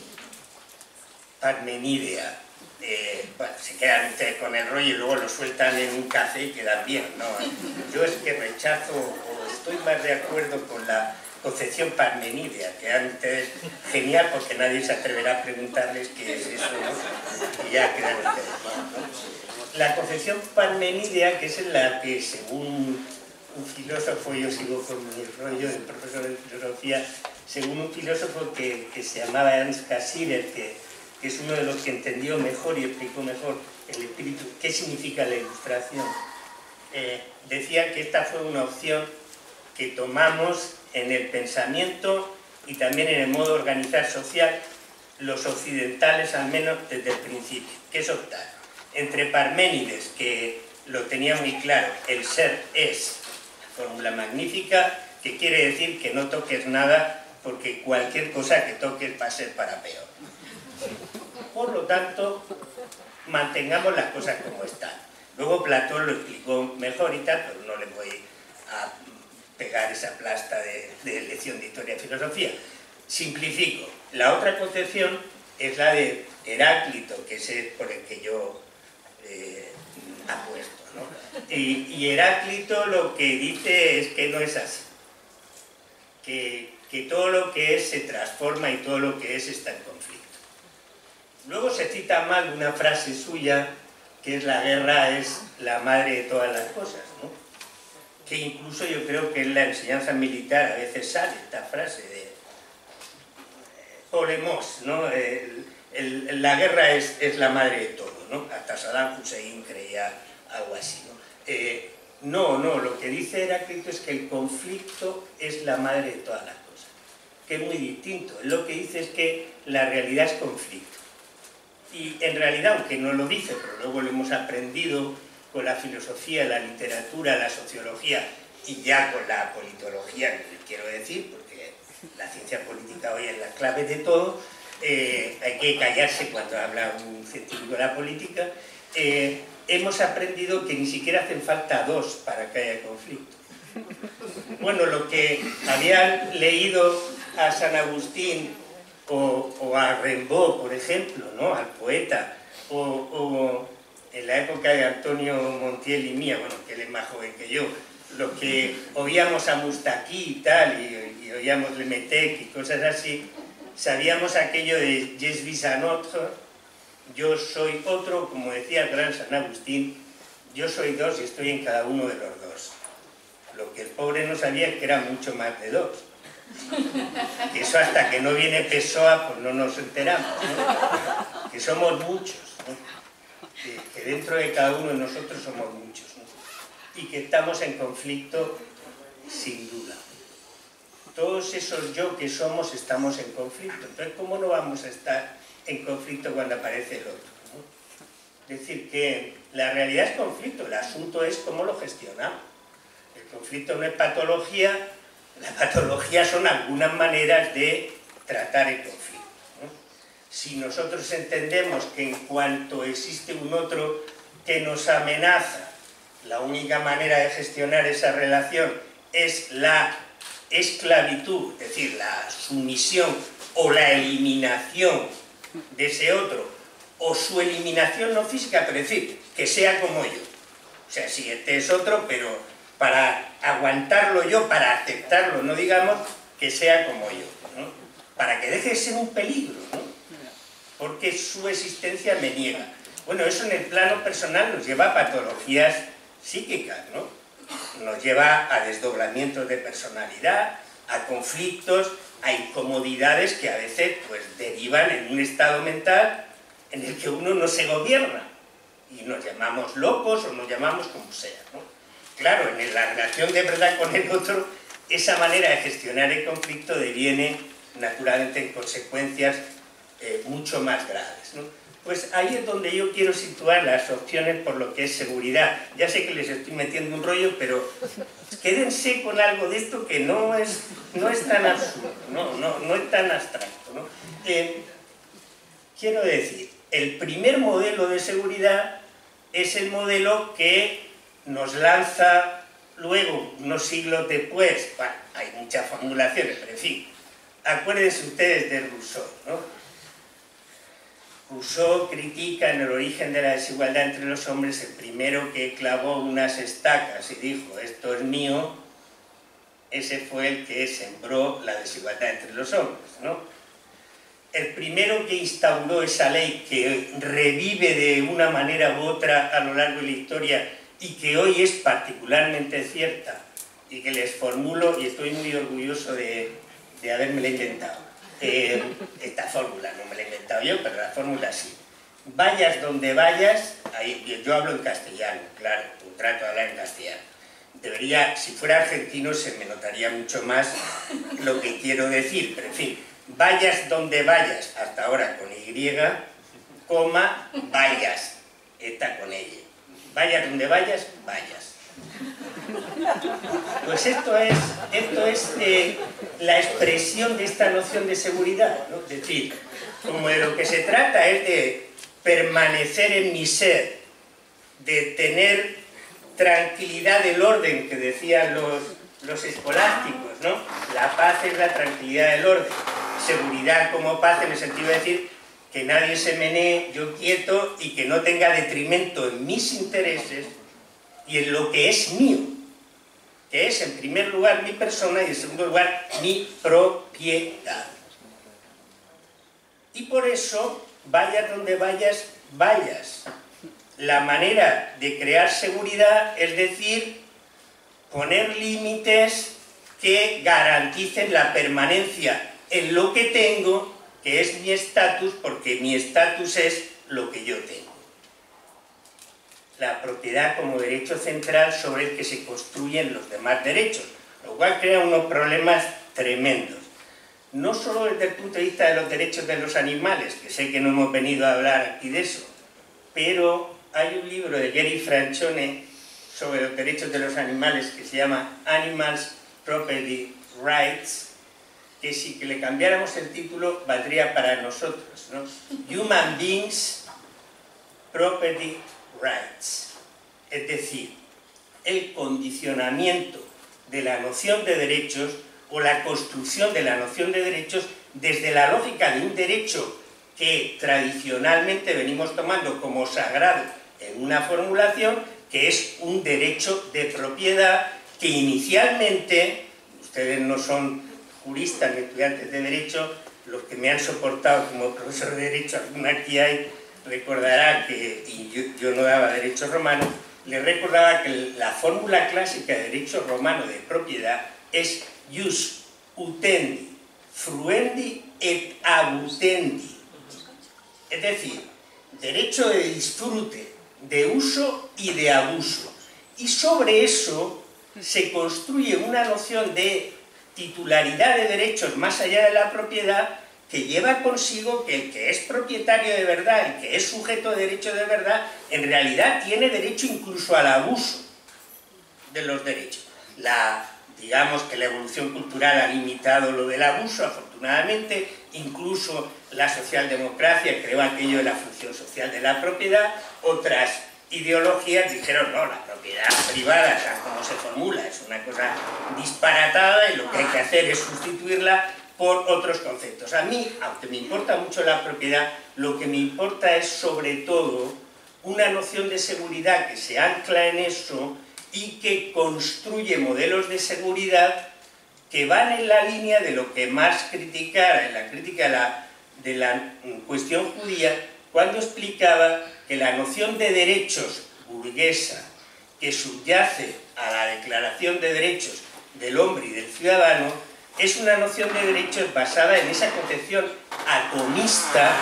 parmenidea. Bueno, se quedan ustedes con el rollo y luego lo sueltan en un café y quedan bien, ¿no? Yo es que rechazo o estoy más de acuerdo con la concepción parmenidea, que dan ustedes genial porque nadie se atreverá a preguntarles qué es eso, ¿no? Y ya quedan ustedes, ¿no? La concepción parmenidea, que es en la que, según un filósofo, yo sigo con mi rollo de profesor de filosofía, según un filósofo que se llamaba Ernst Cassirer, que es uno de los que entendió mejor y explicó mejor el espíritu, qué significa la ilustración, decía que esta fue una opción que tomamos en el pensamiento y también en el modo de organizar social, los occidentales al menos desde el principio, que es optar entre Parménides, que lo tenía muy claro, el ser es, fórmula magnífica, que quiere decir que no toques nada porque cualquier cosa que toques va a ser para peor. Por lo tanto, mantengamos las cosas como están. Luego Platón lo explicó mejor y tal, pero no le voy a pegar esa plasta de lección de historia y filosofía. Simplifico. La otra concepción es la de Heráclito, que es por el que yo apuesto, ¿no? Y Heráclito lo que dice es que no es así. Que todo lo que es se transforma y todo lo que es está en conflicto. Luego se cita mal una frase suya, que es: la guerra es la madre de todas las cosas, ¿no? Que incluso yo creo que en la enseñanza militar a veces sale esta frase de Polemos, ¿no? La guerra es la madre de todo, ¿no? Hasta Saddam Hussein creía algo así, ¿no? No, lo que dice Heráclito es que el conflicto es la madre de todas las cosas, que es muy distinto. Lo que dice es que la realidad es conflicto. Y en realidad, aunque no lo dice, pero luego lo hemos aprendido con la filosofía, la literatura, la sociología y ya con la politología, quiero decir, porque la ciencia política hoy es la clave de todo, hay que callarse cuando habla un científico de la política, hemos aprendido que ni siquiera hacen falta dos para que haya conflicto. Bueno, lo que habían leído a San Agustín o a Rimbaud, por ejemplo, ¿no? Al poeta, o en la época de Antonio Montiel y mía, bueno, que él es más joven que yo, lo que oíamos a Moustaki y tal, y oíamos Le Metec y cosas así, sabíamos aquello de Je suis un autre, yo soy otro, como decía el gran San Agustín, yo soy dos y estoy en cada uno de los dos. Lo que el pobre no sabía es que era mucho más de dos. Que eso hasta que no viene Pessoa pues no nos enteramos, ¿no? Que somos muchos, ¿no? Que dentro de cada uno de nosotros somos muchos, ¿no? Y que estamos en conflicto sin duda. Todos esos yo que somos estamos en conflicto. Entonces, ¿cómo no vamos a estar en conflicto cuando aparece el otro, ¿no? Es decir, que la realidad es conflicto, el asunto es cómo lo gestionamos. El conflicto no es patología. La patología son algunas maneras de tratar el conflicto, ¿no? Si nosotros entendemos que en cuanto existe un otro que nos amenaza, la única manera de gestionar esa relación es la esclavitud, es decir, la sumisión o la eliminación de ese otro, o su eliminación no física, pero es decir, que sea como yo. O sea, si este es otro, pero para aguantarlo yo, para aceptarlo, no digamos que sea como yo, ¿no? Para que deje de ser un peligro, ¿no? Porque su existencia me niega. Bueno, eso en el plano personal nos lleva a patologías psíquicas, ¿no? Nos lleva a desdoblamientos de personalidad, a conflictos, a incomodidades que a veces pues derivan en un estado mental en el que uno no se gobierna y nos llamamos locos o nos llamamos como sea, ¿no? Claro, en la relación de verdad con el otro, esa manera de gestionar el conflicto deviene naturalmente en consecuencias mucho más graves, ¿no? Pues ahí es donde yo quiero situar las opciones por lo que es seguridad. Ya sé que les estoy metiendo un rollo, pero quédense con algo de esto que no es tan absurdo, no es tan abstracto, ¿no? Quiero decir, el primer modelo de seguridad es el modelo que nos lanza luego, unos siglos después, bueno, hay muchas formulaciones, pero en fin, acuérdense ustedes de Rousseau, ¿no? Rousseau critica en El origen de la desigualdad entre los hombres el primero que clavó unas estacas y dijo, esto es mío, ese fue el que sembró la desigualdad entre los hombres, ¿no? El primero que instauró esa ley que revive de una manera u otra a lo largo de la historia y que hoy es particularmente cierta y que les formulo, y estoy muy orgulloso de habérmela inventado. Esta fórmula no me la he inventado yo, pero la fórmula sí. Vayas donde vayas, ahí, yo hablo en castellano, claro, trato de hablar en castellano. Debería, si fuera argentino se me notaría mucho más lo que quiero decir, pero en fin, vayas donde vayas, hasta ahora con Y, coma, vayas, está con ella. Vayas donde vayas, vayas. Pues esto es la expresión de esta noción de seguridad, ¿no? Es decir, como de lo que se trata es de permanecer en mi ser, de tener tranquilidad del orden que decían los escolásticos, ¿no? La paz es la tranquilidad del orden. Seguridad como paz en el sentido de decir que nadie se menee, yo quieto, y que no tenga detrimento en mis intereses y en lo que es mío, que es en primer lugar mi persona y en segundo lugar mi propiedad. Y por eso, vayas donde vayas, vayas. La manera de crear seguridad es decir, poner límites que garanticen la permanencia en lo que tengo, que es mi estatus, porque mi estatus es lo que yo tengo. La propiedad como derecho central sobre el que se construyen los demás derechos, lo cual crea unos problemas tremendos. No solo desde el punto de vista de los derechos de los animales, que sé que no hemos venido a hablar aquí de eso, pero hay un libro de Gary Franchone sobre los derechos de los animales que se llama Animals Property Rights, que si que le cambiáramos el título valdría para nosotros, ¿no? Human Beings Property Rights. Es decir, el condicionamiento de la noción de derechos o la construcción de la noción de derechos desde la lógica de un derecho que tradicionalmente venimos tomando como sagrado en una formulación, que es un derecho de propiedad que inicialmente, ustedes no son juristas ni estudiantes de derecho, los que me han soportado como profesor de derecho, alguna aquí hay, recordarán que, y yo no daba derecho romano, les recordaba que la fórmula clásica de derecho romano de propiedad es jus utendi, fruendi et abutendi. Es decir, derecho de disfrute, de uso y de abuso. Y sobre eso se construye una noción de titularidad de derechos más allá de la propiedad que lleva consigo que el que es propietario de verdad, el que es sujeto de derecho de verdad, en realidad tiene derecho incluso al abuso de los derechos. Digamos que la evolución cultural ha limitado lo del abuso, afortunadamente, incluso la socialdemocracia creó aquello de la función social de la propiedad, otras ideologías dijeron, no, la propiedad privada, tal como se formula, es una cosa disparatada y lo que hay que hacer es sustituirla por otros conceptos. A mí, aunque me importa mucho la propiedad, lo que me importa es sobre todo una noción de seguridad que se ancla en eso y que construye modelos de seguridad que van en la línea de lo que Marx criticara en la crítica de la cuestión judía, cuando explicaba que la noción de derechos burguesa que subyace a la Declaración de Derechos del Hombre y del Ciudadano es una noción de derechos basada en esa concepción atomista,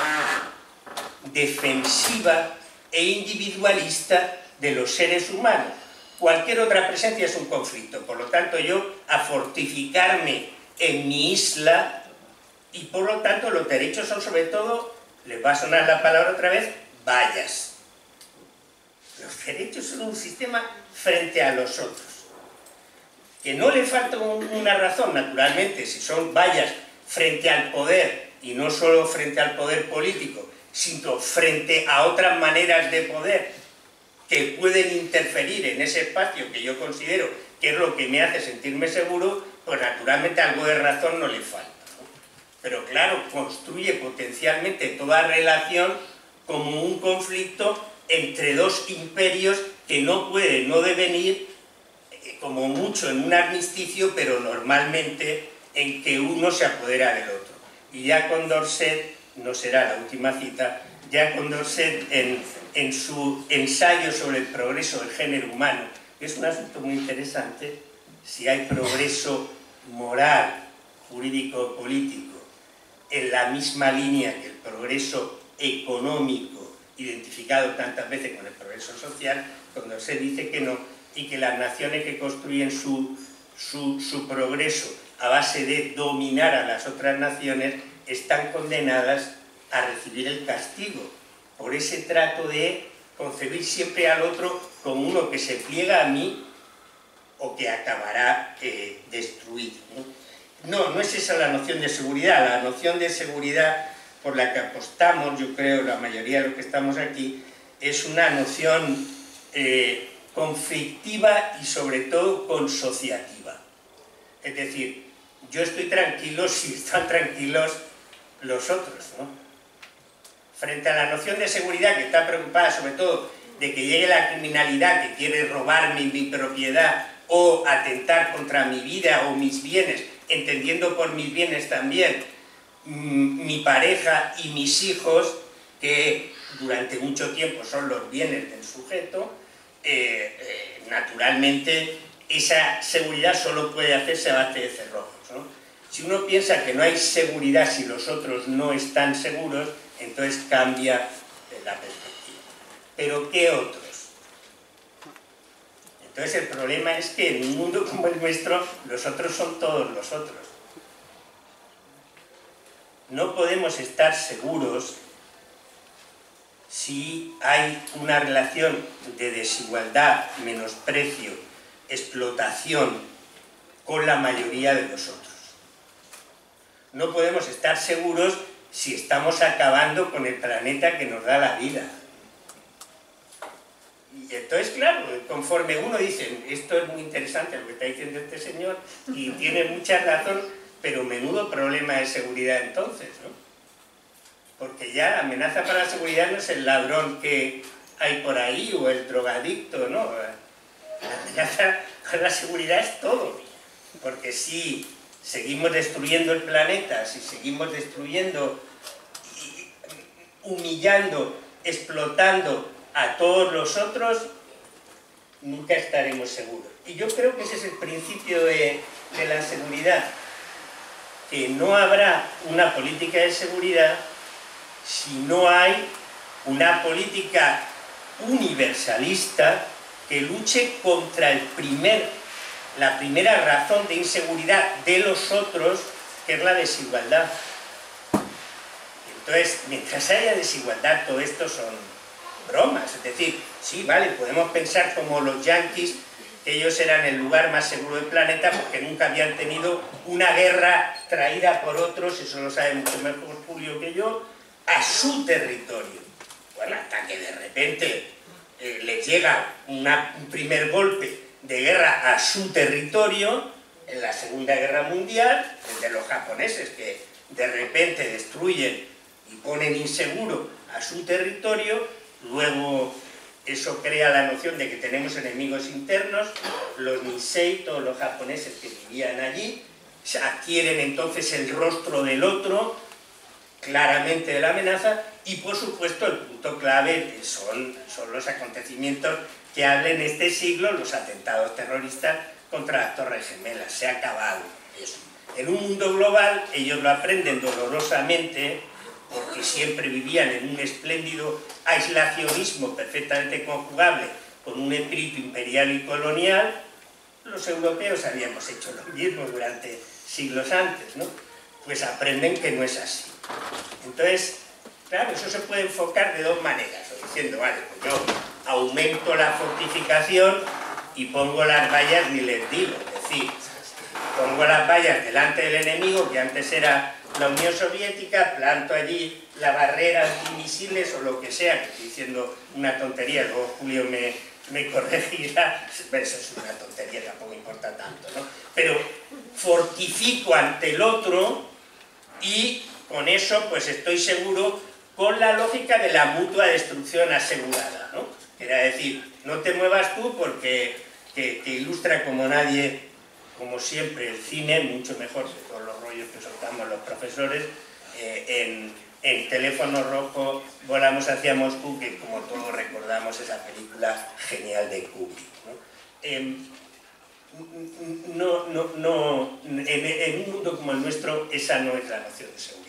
defensiva e individualista de los seres humanos. Cualquier otra presencia es un conflicto, por lo tanto yo a fortificarme en mi isla, y por lo tanto los derechos son sobre todo, les va a sonar la palabra otra vez, vallas. Los derechos son un sistema frente a los otros. Que no le falta una razón, naturalmente, si son vallas frente al poder, y no solo frente al poder político, sino frente a otras maneras de poder que pueden interferir en ese espacio que yo considero que es lo que me hace sentirme seguro, pues naturalmente algo de razón no le falta, ¿no? Pero claro, construye potencialmente toda relación como un conflicto entre dos imperios que no puede no devenir, como mucho en un armisticio, pero normalmente en que uno se apodera del otro. Y ya Condorcet, no será la última cita, ya Condorcet en su ensayo sobre el progreso del género humano, que es un asunto muy interesante, si hay progreso moral, jurídico, político, en la misma línea que el progreso económico, identificado tantas veces con el progreso social, Condorcet dice que no, y que las naciones que construyen su progreso a base de dominar a las otras naciones están condenadas a recibir el castigo por ese trato de concebir siempre al otro como uno que se pliega a mí o que acabará destruido, ¿no? No es esa la noción de seguridad. La noción de seguridad por la que apostamos, yo creo, la mayoría de los que estamos aquí, es una noción conflictiva y sobre todo consociativa. Es decir, yo estoy tranquilo si están tranquilos los otros, ¿no? Frente a la noción de seguridad, que está preocupada sobre todo de que llegue la criminalidad que quiere robarme mi propiedad o atentar contra mi vida o mis bienes, entendiendo por mis bienes también mi pareja y mis hijos, que durante mucho tiempo son los bienes del sujeto, naturalmente esa seguridad solo puede hacerse a base de cerrojos, ¿no? Si uno piensa que no hay seguridad si los otros no están seguros, entonces cambia la perspectiva. ¿Pero qué otros? Entonces el problema es que en un mundo como el nuestro, los otros son todos los otros. No podemos estar seguros si hay una relación de desigualdad, menosprecio, explotación con la mayoría de los otros. No podemos estar seguros si estamos acabando con el planeta que nos da la vida. Y entonces, claro, conforme uno dice, esto es muy interesante lo que está diciendo este señor, y tiene mucha razón, pero menudo problema de seguridad entonces, ¿no? Porque ya la amenaza para la seguridad no es el ladrón que hay por ahí o el drogadicto, ¿no? La amenaza para la seguridad es todo. Porque si seguimos destruyendo el planeta, si seguimos destruyendo, humillando, explotando a todos los otros, nunca estaremos seguros. Y yo creo que ese es el principio de la seguridad, que no habrá una política de seguridad si no hay una política universalista que luche contra la primera razón de inseguridad de los otros, que es la desigualdad. Entonces, mientras haya desigualdad, todo esto son bromas. Es decir, sí, vale, podemos pensar como los yanquis, que ellos eran el lugar más seguro del planeta porque nunca habían tenido una guerra traída por otros, eso lo sabe mucho mejor Julio que yo, a su territorio. Bueno, hasta que de repente les llega un primer golpe de guerra a su territorio, en la Segunda Guerra Mundial, el de los japoneses, que de repente destruyen y ponen inseguro a su territorio. Luego eso crea la noción de que tenemos enemigos internos. Los Nisei, todos los japoneses que vivían allí, adquieren entonces el rostro del otro, claramente de la amenaza, y por supuesto el punto clave son los acontecimientos que hablan en este siglo, los atentados terroristas contra las Torres Gemelas. Se ha acabado eso. En un mundo global ellos lo aprenden dolorosamente, que siempre vivían en un espléndido aislacionismo perfectamente conjugable con un espíritu imperial y colonial, los europeos habíamos hecho lo mismo durante siglos antes, ¿no? Pues aprenden que no es así. Entonces, claro, eso se puede enfocar de dos maneras, o diciendo, vale, pues yo aumento la fortificación y pongo las vallas ni les digo, es decir, pongo las vallas delante del enemigo, que antes era la Unión Soviética, planto allí la barrera antimisiles o lo que sea, que estoy diciendo una tontería, luego Julio me corregirá, eso es una tontería, tampoco importa tanto, ¿no? Pero fortifico ante el otro y con eso pues estoy seguro, con la lógica de la mutua destrucción asegurada, ¿no? Era decir, no te muevas tú porque te ilustra como nadie, como siempre, el cine, mucho mejor que todos los rollos que soltamos los profesores, en Teléfono Rojo volamos hacia Moscú, que como todos recordamos esa película genial de Kubrick, ¿no? En un mundo como el nuestro, esa no es la noción de seguridad.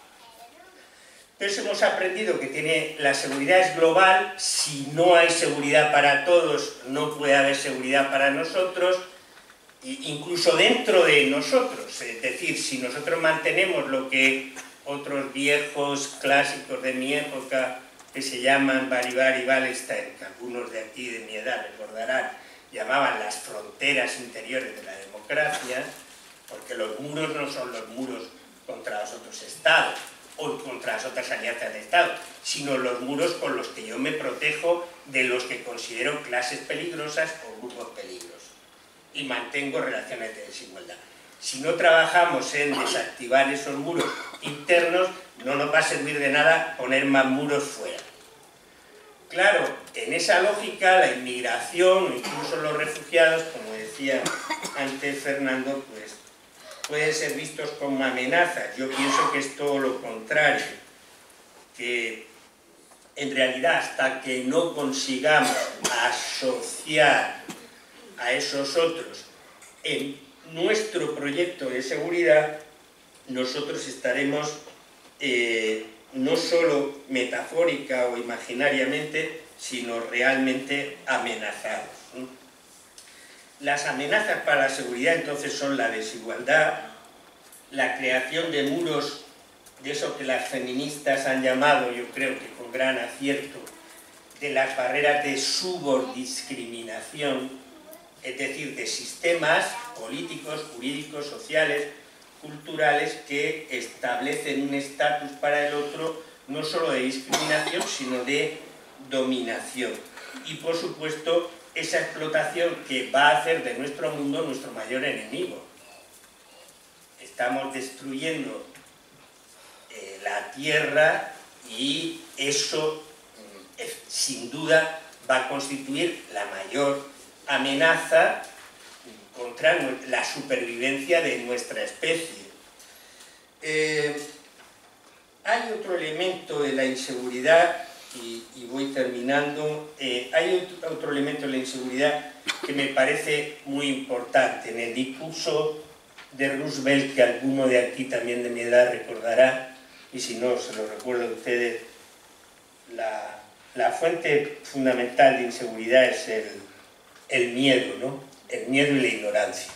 Entonces hemos aprendido que la seguridad es global, si no hay seguridad para todos, no puede haber seguridad para nosotros, incluso dentro de nosotros, es decir, si nosotros mantenemos lo que otros viejos clásicos de mi época, que se llaman Baribar y Wallenstein, que algunos de aquí de mi edad recordarán, llamaban las fronteras interiores de la democracia, porque los muros no son los muros contra los otros estados, o contra las otras alianzas de Estado, sino los muros con los que yo me protejo de los que considero clases peligrosas o grupos peligrosos, y mantengo relaciones de desigualdad. Si no trabajamos en desactivar esos muros internos, no nos va a servir de nada poner más muros fuera. Claro, en esa lógica, la inmigración, o incluso los refugiados, como decía antes Fernando, pues pueden ser vistos como amenazas. Yo pienso que es todo lo contrario, que en realidad hasta que no consigamos asociar a esos otros en nuestro proyecto de seguridad, nosotros estaremos no solo metafórica o imaginariamente, sino realmente amenazados, ¿no? Las amenazas para la seguridad entonces son la desigualdad, la creación de muros, de eso que las feministas han llamado, yo creo que con gran acierto, de las barreras de subordiscriminación, es decir, de sistemas políticos, jurídicos, sociales, culturales que establecen un estatus para el otro, no solo de discriminación, sino de dominación. Y por supuesto, esa explotación que va a hacer de nuestro mundo nuestro mayor enemigo. Estamos destruyendo la tierra y eso, sin duda, va a constituir la mayor amenaza contra la supervivencia de nuestra especie. Hay otro elemento de la inseguridad, y voy terminando, hay otro elemento de la inseguridad que me parece muy importante. En el discurso de Roosevelt, que alguno de aquí también de mi edad recordará, y si no, se lo recuerdo a ustedes, la fuente fundamental de inseguridad es el miedo, ¿no? El miedo y la ignorancia.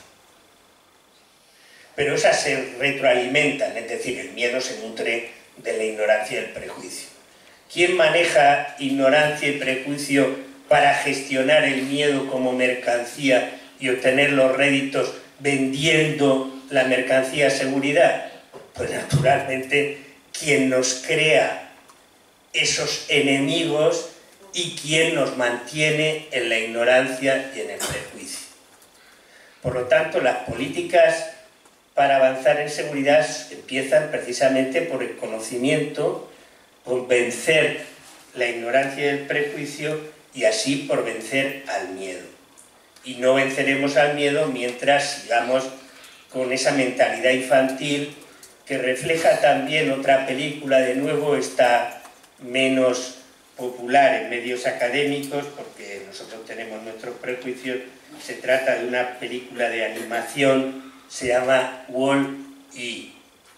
Pero esas se retroalimentan, es decir, el miedo se nutre de la ignorancia y el prejuicio. ¿Quién maneja ignorancia y prejuicio para gestionar el miedo como mercancía y obtener los réditos vendiendo la mercancía seguridad? Pues naturalmente quien nos crea esos enemigos y quien nos mantiene en la ignorancia y en el prejuicio. Por lo tanto, las políticas para avanzar en seguridad empiezan precisamente por el conocimiento, por vencer la ignorancia y el prejuicio y así por vencer al miedo. Y no venceremos al miedo mientras sigamos con esa mentalidad infantil que refleja también otra película, de nuevo está menos popular en medios académicos porque nosotros tenemos nuestros prejuicios. Se trata de una película de animación, se llama Wall-E.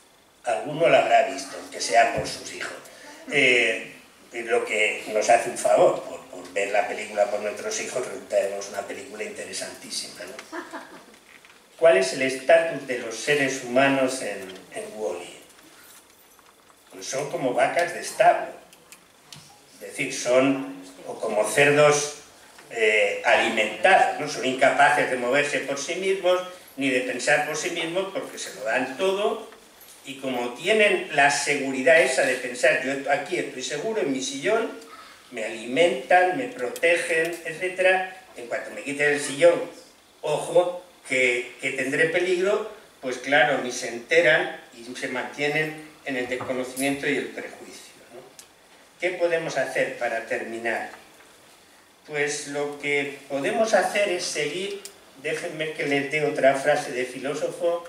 alguno lo habrá visto, aunque sea por sus hijos. Lo que nos hace un favor, por ver la película por nuestros hijos, resultaremos una película interesantísima, ¿no? ¿Cuál es el estatus de los seres humanos en Wall-E? Pues son como vacas de establo, es decir, son o como cerdos alimentados, ¿no? Son incapaces de moverse por sí mismos, ni de pensar por sí mismos, porque se lo dan todo, y como tienen la seguridad esa de pensar, yo aquí estoy seguro en mi sillón, me alimentan, me protegen, etc. En cuanto me quiten el sillón, ojo, que tendré peligro, pues claro, ni se enteran y se mantienen en el desconocimiento y el prejuicio, ¿no? ¿Qué podemos hacer para terminar? Pues lo que podemos hacer es seguir, déjenme que les dé otra frase de filósofo,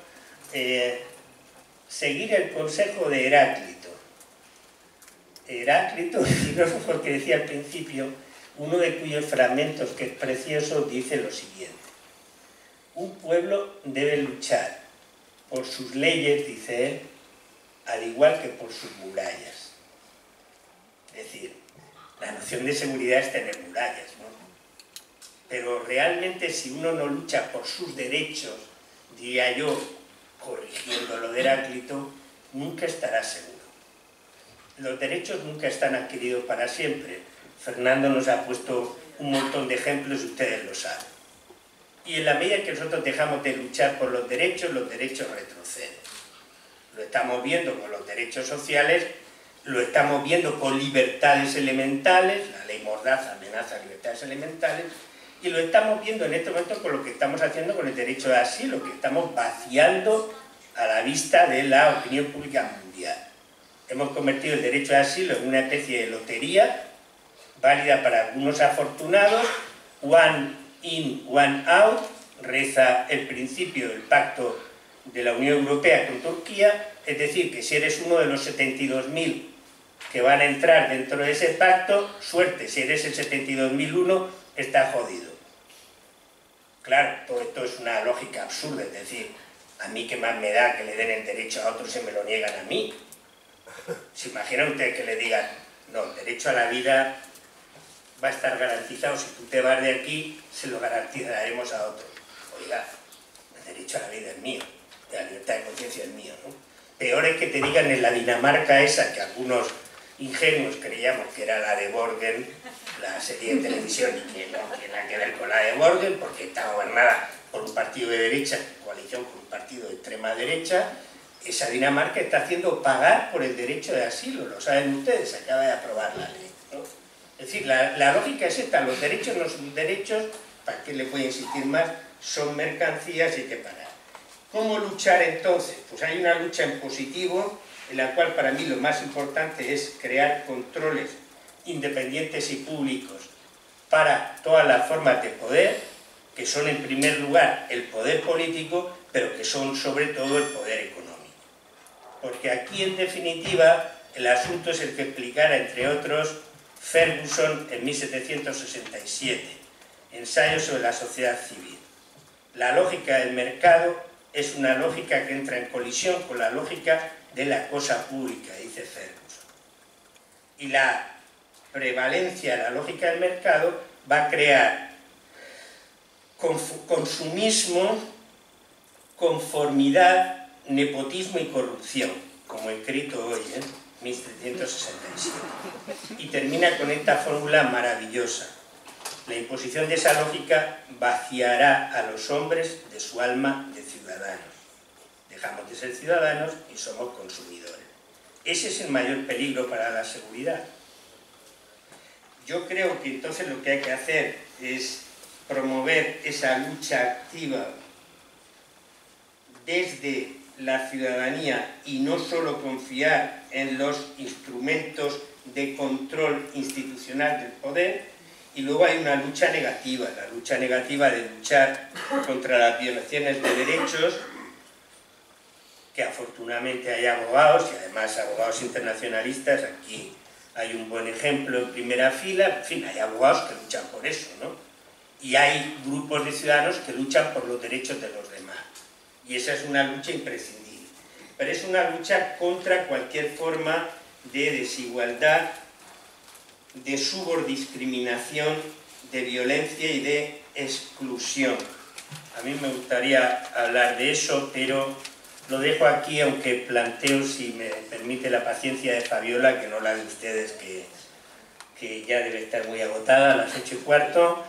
seguir el consejo de Heráclito. Heráclito, el filósofo que decía al principio, uno de cuyos fragmentos, que es precioso, dice lo siguiente: un pueblo debe luchar por sus leyes, dice él, al igual que por sus murallas. Es decir, la noción de seguridad es tener murallas, ¿no? Pero realmente si uno no lucha por sus derechos, diría yo, corrigiendo lo de Heráclito, nunca estará seguro. Los derechos nunca están adquiridos para siempre. Fernando nos ha puesto un montón de ejemplos y ustedes lo saben. Y en la medida que nosotros dejamos de luchar por los derechos retroceden. Lo estamos viendo con los derechos sociales, lo estamos viendo con libertades elementales, la ley Mordaza amenaza libertades elementales, y lo estamos viendo en este momento con lo que estamos haciendo con el derecho de asilo, que estamos vaciando a la vista de la opinión pública mundial. Hemos convertido el derecho de asilo en una especie de lotería, válida para algunos afortunados, one in, one out, reza el principio del pacto de la Unión Europea con Turquía, es decir, que si eres uno de los 72.000 que van a entrar dentro de ese pacto, suerte, si eres el 72.001, estás jodido. Claro, todo esto es una lógica absurda, es decir, a mí qué más me da que le den el derecho a otros y me lo niegan a mí. ¿Se imagina usted que le digan, no, el derecho a la vida va a estar garantizado, si tú te vas de aquí, se lo garantizaremos a otros? Oiga, el derecho a la vida es mío, la libertad de conciencia es mío, ¿no? Peor es que te digan en la Dinamarca esa, que algunos ingenuos creíamos que era la de Borgen, la serie de televisión, y que no tiene nada que ver con la de Borgen, porque está gobernada por un partido de derecha, en coalición con un partido de extrema derecha. Esa Dinamarca está haciendo pagar por el derecho de asilo, lo saben ustedes, acaba de aprobar la ley, ¿no? Es decir, la lógica es esta, los derechos no son derechos, ¿para qué le voy a insistir más? Son mercancías y hay que pagar. ¿Cómo luchar entonces? Pues hay una lucha en positivo, en la cual para mí lo más importante es crear controles independientes y públicos para todas las formas de poder, que son en primer lugar el poder político, pero que son sobre todo el poder económico. Porque aquí en definitiva el asunto es el que explicara, entre otros, Ferguson en 1767, ensayo sobre la sociedad civil. La lógica del mercado es una lógica que entra en colisión con la lógica de la cosa pública, dice Ferguson. Y la prevalencia de la lógica del mercado va a crear consumismo, conformidad, nepotismo y corrupción, como he escrito hoy, 1767. Y termina con esta fórmula maravillosa. La imposición de esa lógica vaciará a los hombres de su alma de ciudadanos. Dejamos de ser ciudadanos y somos consumidores. Ese es el mayor peligro para la seguridad. Yo creo que entonces lo que hay que hacer es promover esa lucha activa desde la ciudadanía y no solo confiar en los instrumentos de control institucional del poder. Y luego hay una lucha negativa, la lucha negativa de luchar contra las violaciones de derechos, que afortunadamente hay abogados, y además abogados internacionalistas. Aquí hay un buen ejemplo en primera fila. En fin, hay abogados que luchan por eso, ¿no? Y hay grupos de ciudadanos que luchan por los derechos de los demás. Y esa es una lucha imprescindible. pero es una lucha contra cualquier forma de desigualdad, de subordiscriminación, de violencia y de exclusión. A mí me gustaría hablar de eso, pero lo dejo aquí, aunque planteo, si me permite la paciencia de Fabiola, que no la de ustedes, que ya debe estar muy agotada, a las 8:15.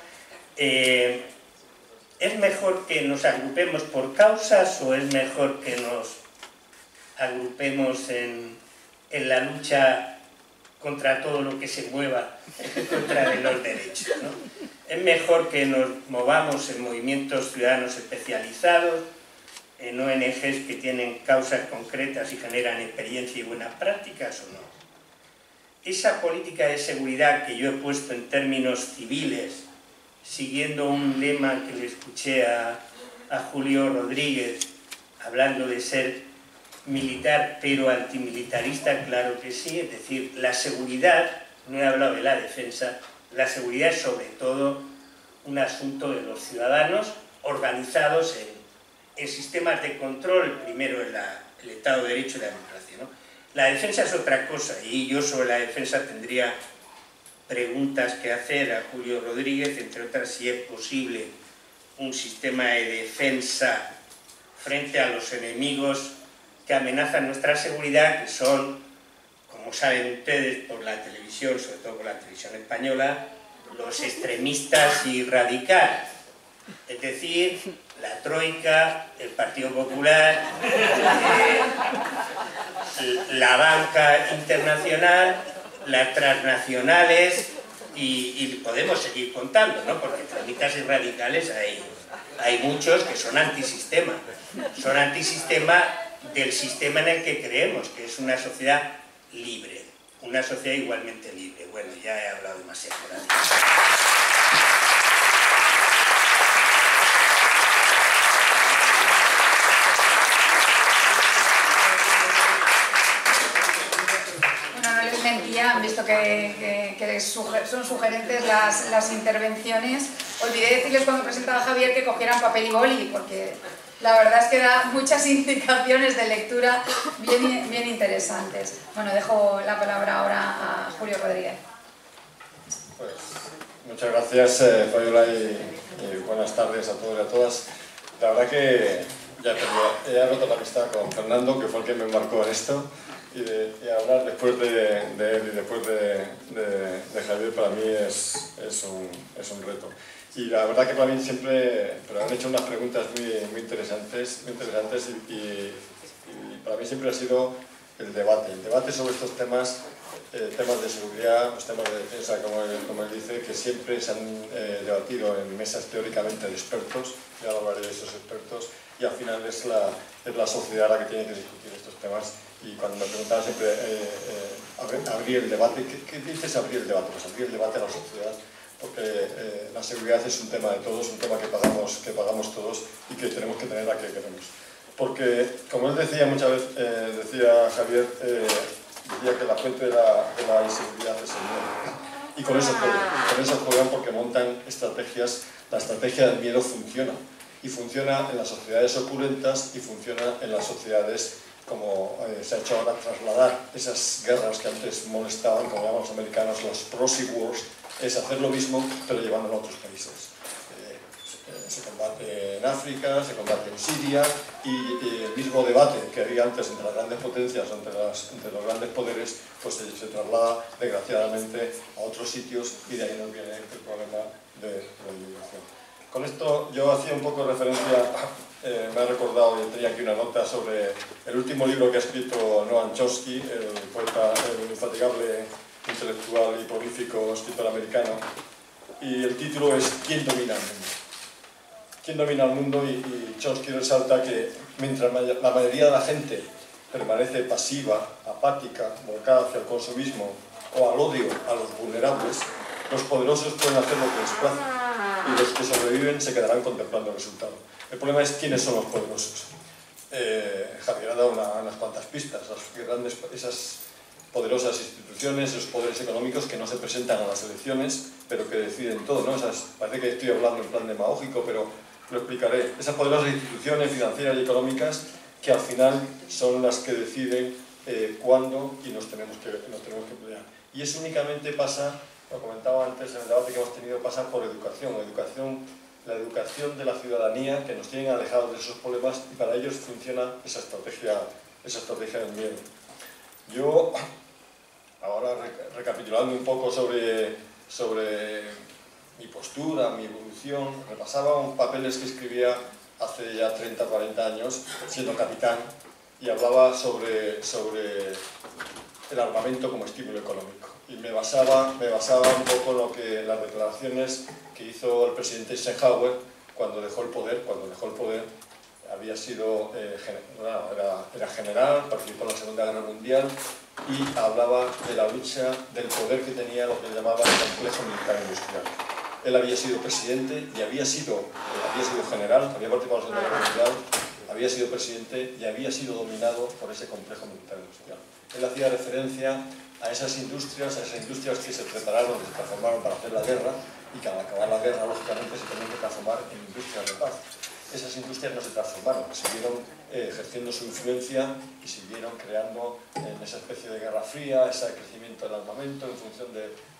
¿Es mejor que nos agrupemos por causas o es mejor que nos agrupemos en la lucha contra todo lo que se mueva contra los derechos, ¿no? Es mejor que nos movamos en movimientos ciudadanos especializados, en ONGs que tienen causas concretas y generan experiencia y buenas prácticas, ¿o no? Esa política de seguridad que yo he puesto en términos civiles, siguiendo un lema que le escuché a Julio Rodríguez, hablando de ser militar pero antimilitarista, claro que sí. Es decir, la seguridad, no he hablado de la defensa, la seguridad es sobre todo un asunto de los ciudadanos organizados en sistemas de control, primero en el Estado de Derecho y la democracia, ¿no? La defensa es otra cosa, y yo sobre la defensa tendría preguntas que hacer a Julio Rodríguez, entre otras, si es posible un sistema de defensa frente a los enemigos que amenazan nuestra seguridad, que son, como saben ustedes por la televisión, sobre todo por la televisión española, los extremistas y radicales. Es decir, la Troika, el Partido Popular, la banca internacional, las transnacionales, y podemos seguir contando, ¿no? Porque extremistas y radicales hay muchos que son antisistema. Son antisistema del sistema en el que creemos, que es una sociedad libre, una sociedad igualmente libre. Bueno, ya he hablado demasiado. Gracias. Han visto que son sugerentes las intervenciones. Olvidé decirles cuando presentaba a Javier que cogieran papel y boli, porque la verdad es que da muchas indicaciones de lectura bien interesantes. Bueno, dejo la palabra ahora a Julio Rodríguez. Pues, muchas gracias, Fabiola, y buenas tardes a todos y a todas. La verdad que ya he roto la amistad con Fernando, que fue el que me embarcó en esto. Y hablar después de él y después de Javier para mí es un reto. Y la verdad que para mí siempre han hecho unas preguntas muy interesantes y para mí siempre ha sido el debate sobre estos temas de seguridad, los temas de defensa, como él dice, que siempre se han debatido en mesas teóricamente de expertos, ya hablaré de esos expertos, y al final es la sociedad la que tiene que discutir estos temas. Y cuando me preguntaban siempre abrir el debate, ¿qué dices abrir el debate? Pues abrir el debate a la sociedad, porque la seguridad es un tema de todos, un tema que pagamos todos y que tenemos que tener la que queremos. Porque, como él decía muchas veces, decía Javier, decía que la fuente de la inseguridad es el miedo. Y con eso juegan porque montan estrategias. La estrategia del miedo funciona. Y funciona en las sociedades opulentas y funciona en las sociedades como se ha hecho ahora, trasladar esas guerras que antes molestaban, como llaman los americanos, los proxy wars, es hacer lo mismo pero llevándolo a otros países. Se combate en África, se combate en Siria y el mismo debate que había antes entre las grandes potencias, entre los grandes poderes, pues se traslada desgraciadamente a otros sitios y de ahí nos viene el problema de la inmigración. Con esto yo hacía un poco referencia, me ha recordado, y tenía aquí una nota sobre el último libro que ha escrito Noam Chomsky, el poeta, el infatigable intelectual y prolífico escritor americano, y el título es ¿Quién domina el mundo? ¿Quién domina el mundo? Y Chomsky resalta que mientras la mayoría de la gente permanece pasiva, apática, volcada hacia el consumismo o al odio a los vulnerables, los poderosos pueden hacer lo que les place y los que sobreviven se quedarán contemplando el resultado. El problema es quiénes son los poderosos. Javier ha dado unas cuantas pistas. Esas poderosas instituciones, esos poderes económicos que no se presentan a las elecciones, pero que deciden todo, ¿no? Parece que estoy hablando en plan demagógico, pero lo explicaré. Esas poderosas instituciones financieras y económicas que al final son las que deciden cuándo y nos tenemos que emplear. Y eso únicamente pasa, lo comentaba antes en el debate que hemos tenido, pasa por educación. La educación de la ciudadanía, que nos tienen alejados de esos problemas, y para ellos funciona esa estrategia del miedo. Yo, ahora recapitulando un poco sobre mi postura, mi evolución, repasaba un papeles que escribía hace ya 30 o 40 años, siendo capitán, y hablaba sobre el armamento como estímulo económico. Y me basaba un poco en las declaraciones que hizo el presidente Eisenhower cuando dejó el poder. Había sido era general, participó en la Segunda Guerra Mundial y hablaba de la lucha del poder que tenía lo que llamaba el complejo militar industrial. Él había sido presidente y había sido general, había participado en la Segunda Guerra Mundial, había sido presidente y había sido dominado por ese complejo militar industrial. Él hacía referencia a esas industrias que se prepararon, que se transformaron para hacer la guerra, y que al acabar la guerra, lógicamente, se tenían que transformar en industrias de paz. Esas industrias no se transformaron, siguieron ejerciendo su influencia y siguieron creando esa especie de guerra fría, ese crecimiento del armamento en función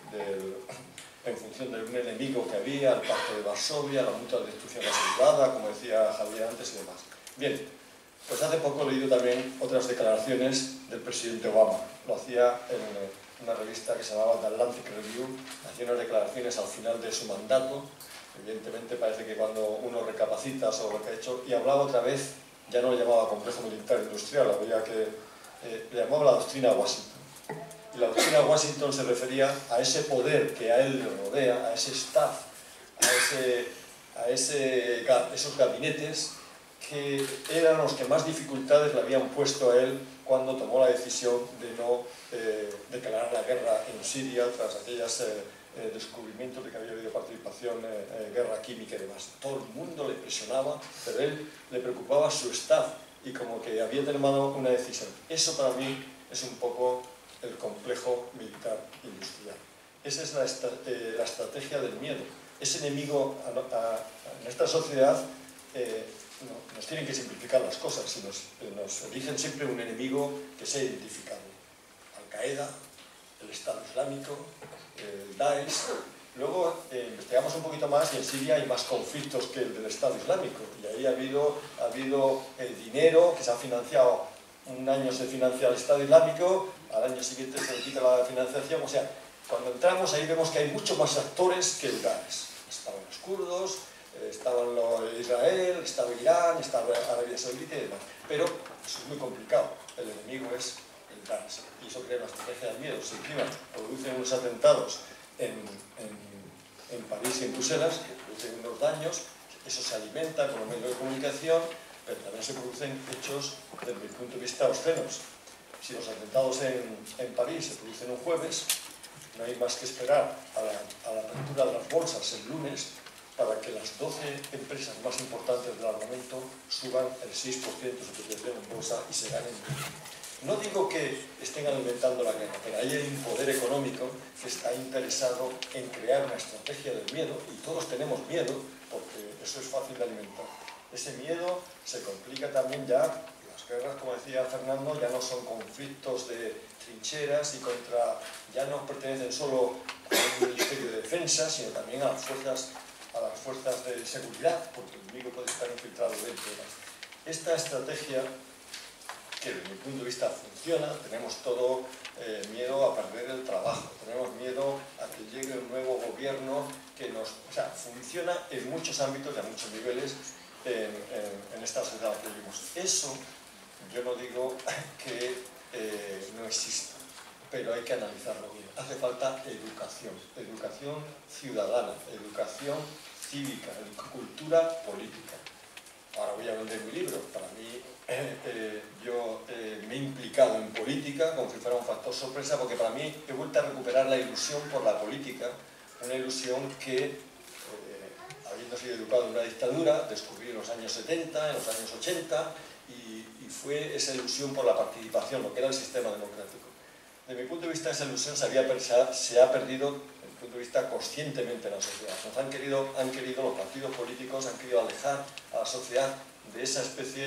de un enemigo que había, el Pacto de Varsovia, la mutua destrucción asegurada, como decía Javier antes y demás. Bien, pues hace poco he leído también otras declaraciones del presidente Obama. Lo hacía en una revista que se llamaba The Atlantic Review, hacía unas declaraciones al final de su mandato. Evidentemente parece que cuando uno recapacita sobre lo que ha hecho, y hablaba otra vez, ya no lo llamaba complejo militar industrial, le llamaba la doctrina Washington. Y la doctrina Washington se refería a ese poder que a él le rodea, a ese staff, a esos gabinetes que eran los que más dificultades le habían puesto a él cuando tomó la decisión de no declarar la guerra en Siria tras aquellos descubrimientos de que había habido participación, guerra química y demás. Todo el mundo le presionaba, pero a él le preocupaba su staff y como que había tomado una decisión. Eso para mí es un poco el complejo militar industrial. Esa es la estrategia del miedo. Ese enemigo en esta sociedad nos tienen que simplificar las cosas y nos eligen siempre un enemigo que sea identificable. Al-Qaeda, el Estado Islámico, el Daesh. Luego investigamos un poquito más y en Siria hay más conflictos que el del Estado Islámico. Y ahí ha habido dinero que se ha financiado. Un año se financia el Estado Islámico, al año siguiente se le quita la financiación. O sea, cuando entramos ahí vemos que hay muchos más actores que el Daesh. Estaban los kurdos, estaban Israel, estaba Irán, estaba Arabia Saudita y demás. Pero eso es muy complicado. El enemigo es el Daesh. Y eso crea una estrategia del miedo. Si encima producen unos atentados en París y en Bruselas, que producen unos daños, eso se alimenta con los medios de comunicación, pero también se producen hechos, desde mi punto de vista, obscenos. Si los atentados en París se producen un jueves, no hay más que esperar a la apertura de las bolsas el lunes para que las 12 empresas más importantes del armamento suban el 6% de su cotización en bolsa y se ganen. No digo que estén alimentando la guerra, pero ahí hay un poder económico que está interesado en crear una estrategia del miedo, y todos tenemos miedo, porque eso es fácil de alimentar. Ese miedo se complica también ya. Las guerras, como decía Fernando, ya no son conflictos de trincheras ya no pertenecen solo a un ministerio de defensa, sino también a las fuerzas de seguridad, porque el enemigo puede estar infiltrado dentro de las. Esta estrategia, que desde mi punto de vista funciona, tenemos todo miedo a perder el trabajo, tenemos miedo a que llegue un nuevo gobierno que funciona en muchos ámbitos y a muchos niveles en esta sociedad que vivimos. Eso yo no digo que no exista, pero hay que analizarlo bien. Hace falta educación ciudadana, educación cívica, cultura política. Ahora voy a vender mi libro. Para mí, yo me he implicado en política como si fuera un factor sorpresa, porque para mí he vuelto a recuperar la ilusión por la política, una ilusión que, habiendo sido educado en una dictadura, descubrí en los años 70, en los años 80, y fue esa ilusión por la participación, lo que era el sistema democrático. Desde mi punto de vista, esa ilusión se ha perdido desde mi punto de vista conscientemente en la sociedad. Los partidos políticos han querido alejar a la sociedad de esa especie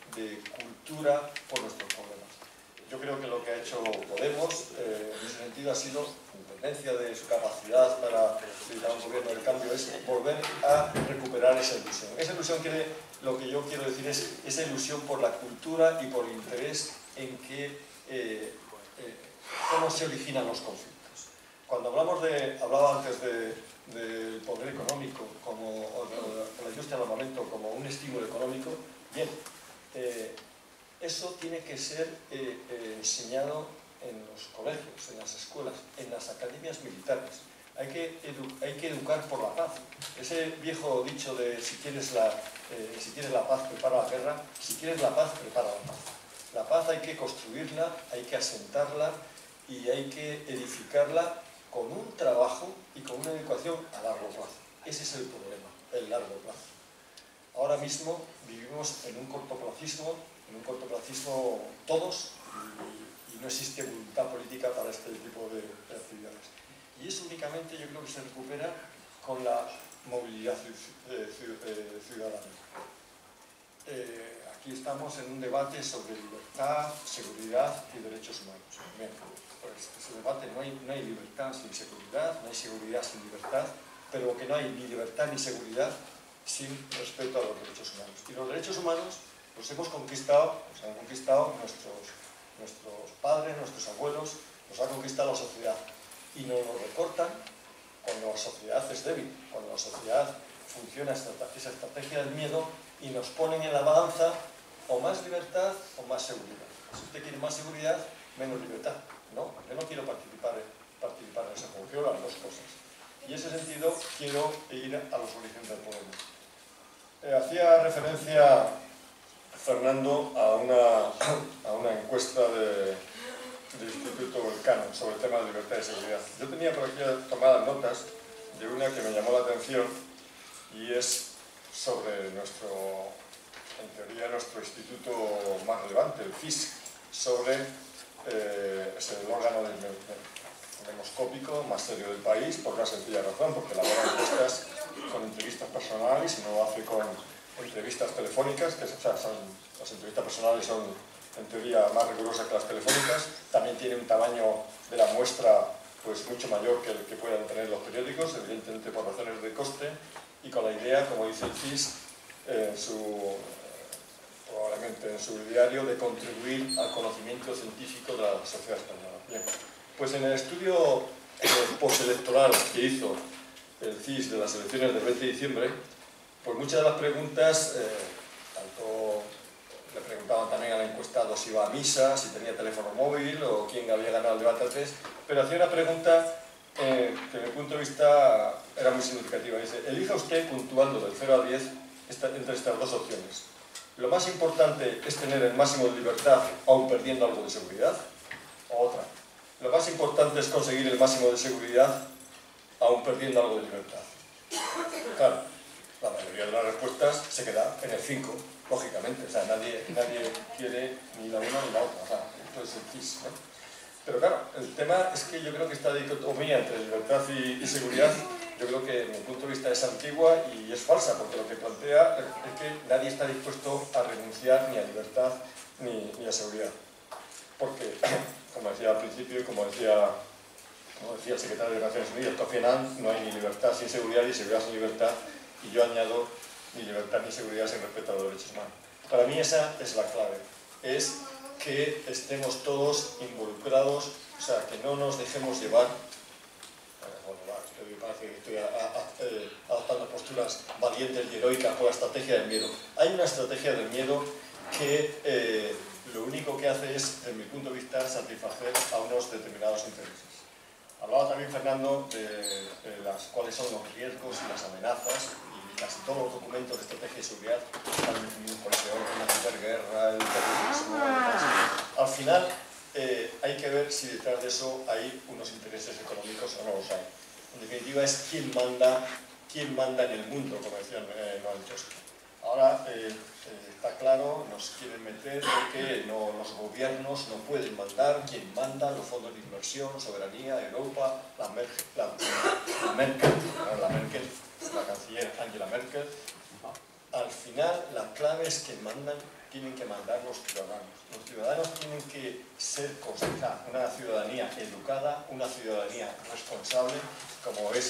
de cultura por nuestros problemas. Yo creo que lo que ha hecho Podemos en ese sentido ha sido, en dependencia de su capacidad para liderar un gobierno del cambio, es volver a recuperar esa ilusión. Esa ilusión lo que yo quiero decir es esa ilusión por la cultura y por el interés en cómo se originan los conflictos. Cuando hablaba antes del poder económico o de la industria del armamento como un estímulo económico, bien, eso tiene que ser enseñado en los colegios, en las escuelas, en las academias militares. Hay que educar por la paz. Ese viejo dicho de si quieres la paz, prepara la guerra, si quieres la paz, prepara la paz. La paz hay que construirla, hay que asentarla y hay que edificarla con un trabajo y con una educación a largo plazo. Ese es el problema, el largo plazo. Ahora mismo vivimos en un cortoplacismo todos, y no existe voluntad política para este tipo de actividades. Y eso únicamente yo creo que se recupera con la movilidad ciudadana. Aquí estamos en un debate sobre libertad, seguridad y derechos humanos. Bien, pues ese debate no hay libertad sin seguridad, no hay seguridad sin libertad, pero que no hay ni libertad ni seguridad sin respeto a los derechos humanos. Y los derechos humanos los han conquistado nuestros padres, nuestros abuelos, los ha conquistado la sociedad. Y nos lo recortan cuando la sociedad es débil, cuando la sociedad funciona esa estrategia del miedo y nos ponen en la balanza o más libertad o más seguridad. Si usted quiere más seguridad, menos libertad. No, yo no quiero participar en ese juego, quiero las dos cosas. Y en ese sentido quiero ir a los orígenes del problema. Hacía referencia Fernando a una encuesta del Instituto Elcano sobre el tema de libertad y seguridad. Yo tenía por aquí tomadas notas de una que me llamó la atención y es sobre en teoría, nuestro instituto más relevante, el FISC, es el órgano demoscópico más serio del país, por una sencilla razón, porque elabora encuestas con entrevistas personales y no lo hace con entrevistas telefónicas, las entrevistas personales son en teoría más rigurosas que las telefónicas. También tiene un tamaño de la muestra pues mucho mayor que el que puedan tener los periódicos, evidentemente por razones de coste, y con la idea, como dice el FIS, probablemente en su diario, de contribuir al conocimiento científico de la sociedad española. Bien, pues en el estudio postelectoral que hizo el CIS de las elecciones del 20 de diciembre, pues muchas de las preguntas, tanto le preguntaban también al encuestado si iba a misa, si tenía teléfono móvil o quién había ganado el debate antes, pero hacía una pregunta que desde mi punto de vista era muy significativa. Dice, elija usted puntuando del 0 a 10 entre estas dos opciones. Lo más importante es tener el máximo de libertad aún perdiendo algo de seguridad. O otra, lo más importante es conseguir el máximo de seguridad aún perdiendo algo de libertad. Claro, la mayoría de las respuestas se queda en el 5, lógicamente. O sea, nadie quiere ni la una ni la otra. O sea, esto es el FIS, ¿no? Pero claro, el tema es que yo creo que esta dicotomía entre libertad y seguridad, yo creo que desde mi punto de vista es antigua y es falsa, porque lo que plantea es que nadie está dispuesto a renunciar ni a libertad ni a seguridad. Porque, como decía al principio y como decía el secretario de Naciones Unidas, Kofi Annan, no hay ni libertad sin seguridad ni seguridad sin libertad, y yo añado ni libertad ni seguridad sin respeto a los derechos humanos. Para mí esa es la clave, es que estemos todos involucrados, o sea, que no nos dejemos llevar. Parece que estoy adoptando posturas valientes y heroicas por la estrategia del miedo. Hay una estrategia del miedo que lo único que hace es, desde mi punto de vista, satisfacer a unos determinados intereses. Hablaba también Fernando de cuáles son los riesgos y las amenazas, y casi todos los documentos de estrategia de seguridad están definidos por ese orden, la ciberguerra, el terrorismo. Al final hay que ver si detrás de eso hay unos intereses económicos o no los hay. En definitiva es quién manda en el mundo, como decía Noam Chomsky. Ahora está claro, nos quieren meter de que los gobiernos no pueden mandar, quien manda, los fondos de inversión, soberanía, Europa, la canciller Angela Merkel, al final la clave es que tienen que mandar los ciudadanos. Los ciudadanos tienen que ser una ciudadanía educada, una ciudadanía responsable, como es,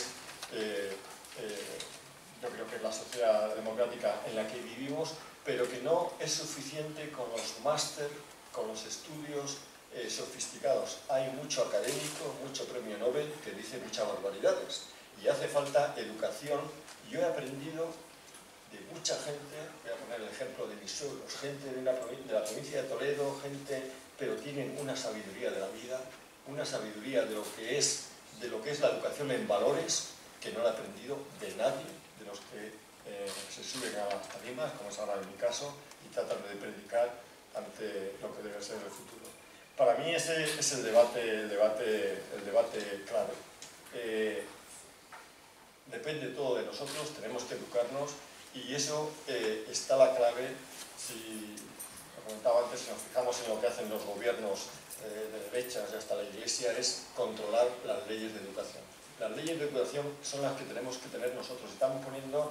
yo creo que es la sociedad democrática en la que vivimos, pero que no es suficiente con los máster, con los estudios sofisticados. Hay mucho académico, mucho premio Nobel que dice muchas barbaridades y hace falta educación. Yo he aprendido de mucha gente, voy a poner el ejemplo de mis suegros, gente de la provincia de Toledo, pero tienen una sabiduría de la vida, una sabiduría de lo que es la educación en valores, que no la he aprendido de nadie, de los que se suben a las tarimas, como es ahora en mi caso, y tratan de predicar ante lo que debe ser el futuro. Para mí ese es el debate clave. Depende todo de nosotros, tenemos que educarnos, y eso está la clave. Si, como comentaba antes, si nos fijamos en lo que hacen los gobiernos de derechas y hasta la Iglesia, es controlar las leyes de educación. Las leyes de educación son las que tenemos que tener nosotros. Estamos poniendo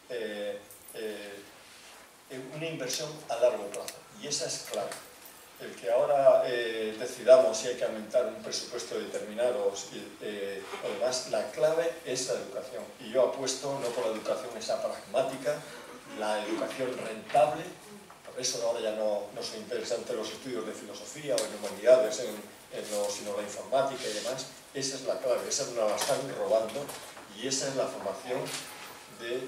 una inversión a largo plazo, y esa es clave. El que ahora decidamos si hay que aumentar un presupuesto determinado o demás, la clave es la educación. Y yo apuesto no por la educación esa pragmática, la educación rentable. Por eso ahora ya no son interesantes los estudios de filosofía o en humanidades, sino la informática y demás. Esa es la clave, esa nos la están robando, y esa es la formación de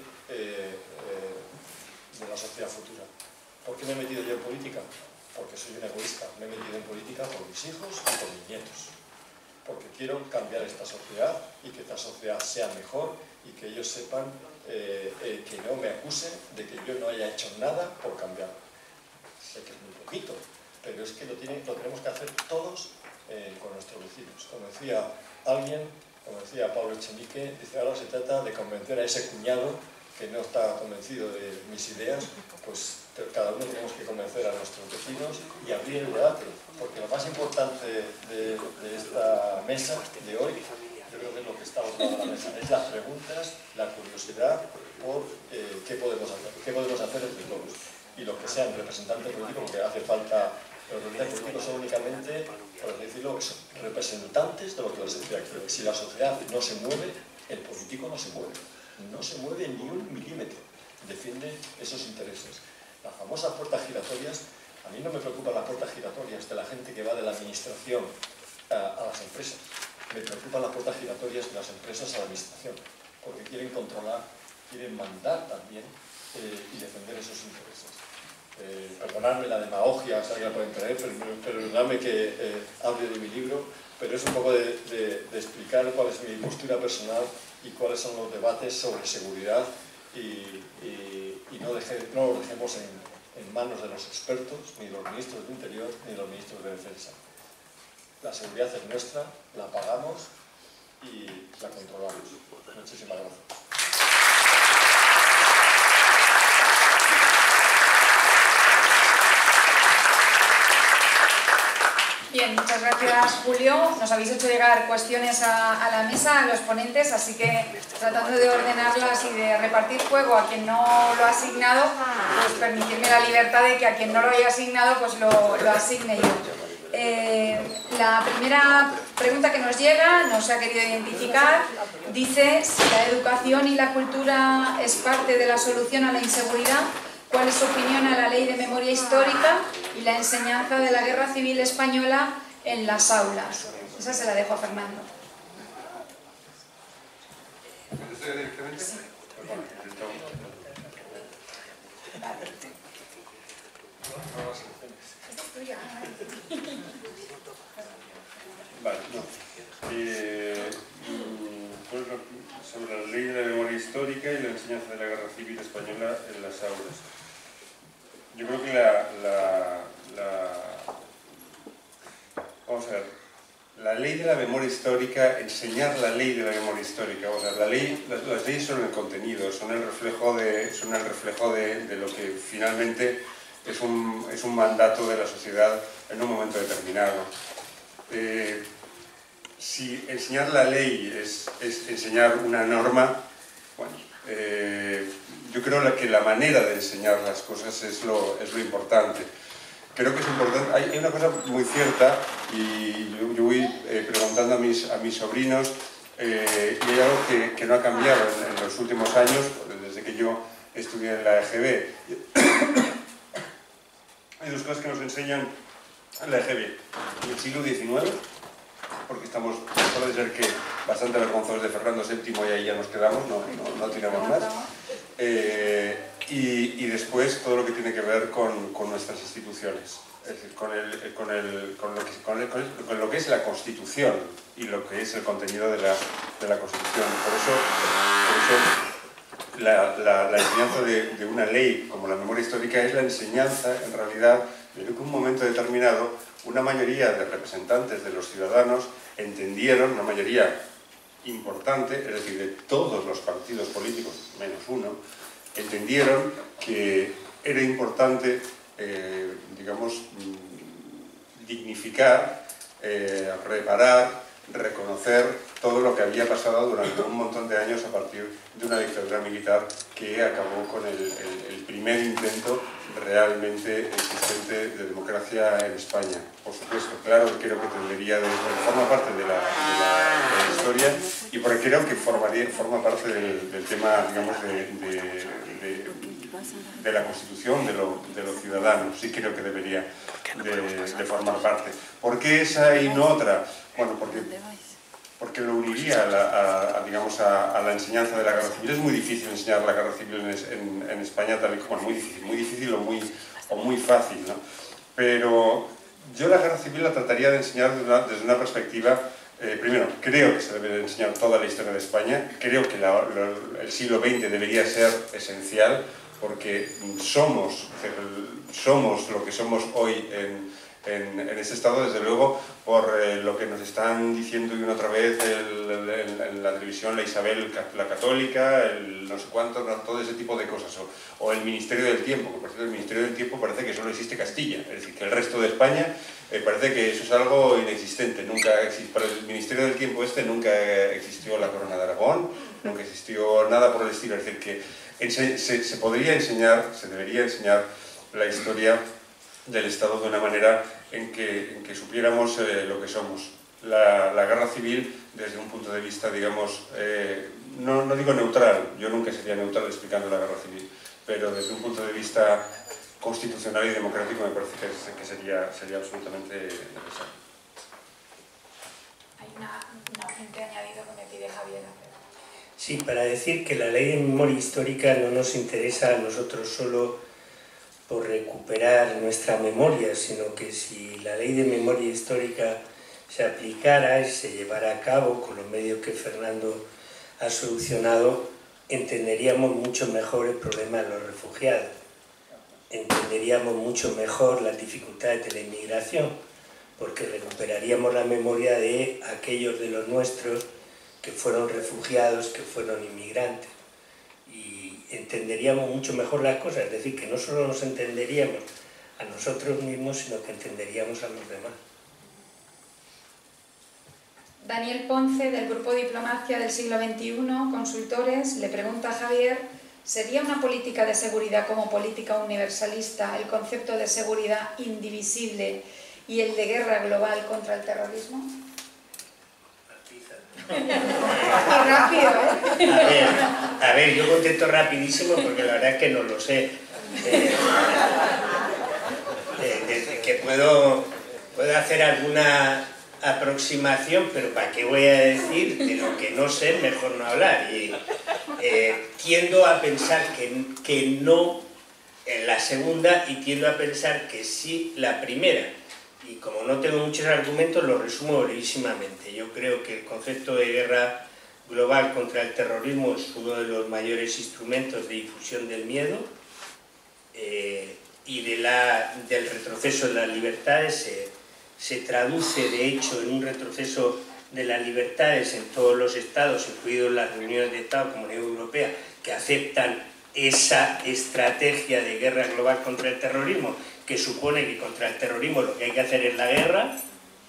la sociedad futura. ¿Por qué me he metido yo en política? Porque soy un egoísta. Me he metido en política por mis hijos y por mis nietos. Porque quiero cambiar esta sociedad y que esta sociedad sea mejor, y que ellos sepan, que no me acusen de que yo no haya hecho nada por cambiar. Sé que es muy poquito, pero es que lo tenemos que hacer todos con nuestros vecinos. Como decía alguien, como decía Pablo Echenique, dice: ahora se trata de convencer a ese cuñado que no está convencido de mis ideas. Pues cada uno tenemos que convencer a nuestros vecinos y abrir el debate, porque lo más importante de esta mesa de hoy, yo creo que es lo que está ordenado en la mesa, es las preguntas, la curiosidad por qué podemos hacer entre todos. Y los que sean representantes políticos, porque hace falta, los representantes políticos son únicamente, por así decirlo, representantes de lo que la sociedad quiere. Si la sociedad no se mueve, el político no se mueve. No se mueve ni un milímetro, defiende esos intereses. Las famosas puertas giratorias, a mí no me preocupan las puertas giratorias de la gente que va de la administración a las empresas. Me preocupan las puertas giratorias de las empresas a la administración, porque quieren controlar, quieren mandar también y defender esos intereses. Perdonadme la demagogia, si alguien la pueden traer, perdonadme que hable de mi libro, pero es un poco de explicar cuál es mi postura personal y cuáles son los debates sobre seguridad, y no lo dejemos en manos de los expertos, ni los ministros de Interior, ni los ministros de Defensa. La seguridad es nuestra, la pagamos y la controlamos. Muchísimas gracias. Bien, muchas gracias, Julio. Nos habéis hecho llegar cuestiones a la mesa, a los ponentes, así que tratando de ordenarlas y de repartir fuego a quien no lo ha asignado, pues permitirme la libertad de que a quien no lo haya asignado, pues lo asigne yo. La primera pregunta que nos llega, no se ha querido identificar, dice: si la educación y la cultura es parte de la solución a la inseguridad, ¿cuál es su opinión a la ley de memoria histórica y la enseñanza de la Guerra Civil Española en las aulas? Esa se la dejo a Fernando. Sí. Vale, no. Sobre la ley de la memoria histórica y la enseñanza de la Guerra Civil Española en las aulas. Yo creo que vamos a ver, la ley de la memoria histórica, enseñar la ley de la memoria histórica, o sea, las leyes son el contenido, son el reflejo de lo que finalmente es un mandato de la sociedad en un momento determinado. Si enseñar la ley es enseñar una norma, bueno, yo creo que la manera de enseñar las cosas es lo importante. Creo que es importante, hay una cosa muy cierta, y yo voy preguntando a mis sobrinos, y hay algo que no ha cambiado en los últimos años, desde que yo estudié en la EGB. Hay dos cosas que nos enseñan en la EGB. En el siglo XIX, porque estamos, puede ser que bastante avergonzados de Fernando VII y ahí ya nos quedamos, no tiramos más. Y después todo lo que tiene que ver con nuestras instituciones, es decir, con lo que es la Constitución y lo que es el contenido de la Constitución. Por eso la enseñanza de una ley como la memoria histórica es la enseñanza, en realidad, de que en un momento determinado una mayoría de representantes de los ciudadanos entendieron, una mayoría importante, es decir, de todos los partidos políticos, menos uno, entendieron que era importante, digamos, dignificar, reparar, reconocer todo lo que había pasado durante un montón de años a partir de una dictadura militar que acabó con el primer intento realmente existente de democracia en España. Por supuesto, claro que creo que tendría porque forma parte de la historia y porque creo que forma parte del tema, digamos, de la Constitución, de los ciudadanos. Sí creo que debería de formar parte. ¿Por qué esa y no otra? Bueno, porque lo uniría digamos, a la enseñanza de la guerra civil. Es muy difícil enseñar la guerra civil en España, tal y como muy difícil o muy fácil, ¿no? Pero yo la guerra civil la trataría de enseñar desde una perspectiva, primero, creo que se debe de enseñar toda la historia de España, creo que el siglo XX debería ser esencial, porque somos lo que somos hoy en este estado, desde luego, por lo que nos están diciendo de una otra vez en la televisión, la Isabel la Católica, el no sé cuánto, todo ese tipo de cosas, o el Ministerio del Tiempo, que por cierto el Ministerio del Tiempo parece que solo existe Castilla, es decir, que el resto de España parece que eso es algo inexistente. Para el Ministerio del Tiempo nunca existió la Corona de Aragón, nunca existió nada por el estilo, es decir, que se podría enseñar, se debería enseñar la historia del Estado de una manera en que supiéramos lo que somos. La guerra civil, desde un punto de vista, digamos, no digo neutral, yo nunca sería neutral explicando la guerra civil, pero desde un punto de vista constitucional y democrático me parece que sería absolutamente necesario. Hay un apunte añadido que me pide Javier. Sí, para decir que la ley de memoria histórica no nos interesa a nosotros solo por recuperar nuestra memoria, sino que si la ley de memoria histórica se aplicara y se llevara a cabo con los medios que Fernando ha solucionado, entenderíamos mucho mejor el problema de los refugiados, entenderíamos mucho mejor las dificultades de la inmigración, porque recuperaríamos la memoria de aquellos de los nuestros que fueron refugiados, que fueron inmigrantes. Entenderíamos mucho mejor las cosas, es decir, que no solo nos entenderíamos a nosotros mismos, sino que entenderíamos a los demás. Daniel Ponce, del Grupo Diplomacia del siglo XXI, Consultores, le pregunta a Javier: ¿sería una política de seguridad como política universalista el concepto de seguridad indivisible y el de guerra global contra el terrorismo? Rápido, ¿eh? A ver, yo contesto rapidísimo porque la verdad es que no lo sé. Desde que puedo hacer alguna aproximación, pero ¿para qué voy a decir? De lo que no sé, mejor no hablar. Y tiendo a pensar que no en la segunda y tiendo a pensar que sí la primera. Y como no tengo muchos argumentos, lo resumo brevísimamente. Yo creo que el concepto de guerra global contra el terrorismo es uno de los mayores instrumentos de difusión del miedo y del retroceso de las libertades. Se traduce, de hecho, en un retroceso de las libertades en todos los estados, incluidos las reuniones de Estado como la Unión Europea, que aceptan esa estrategia de guerra global contra el terrorismo, que supone que contra el terrorismo lo que hay que hacer es la guerra,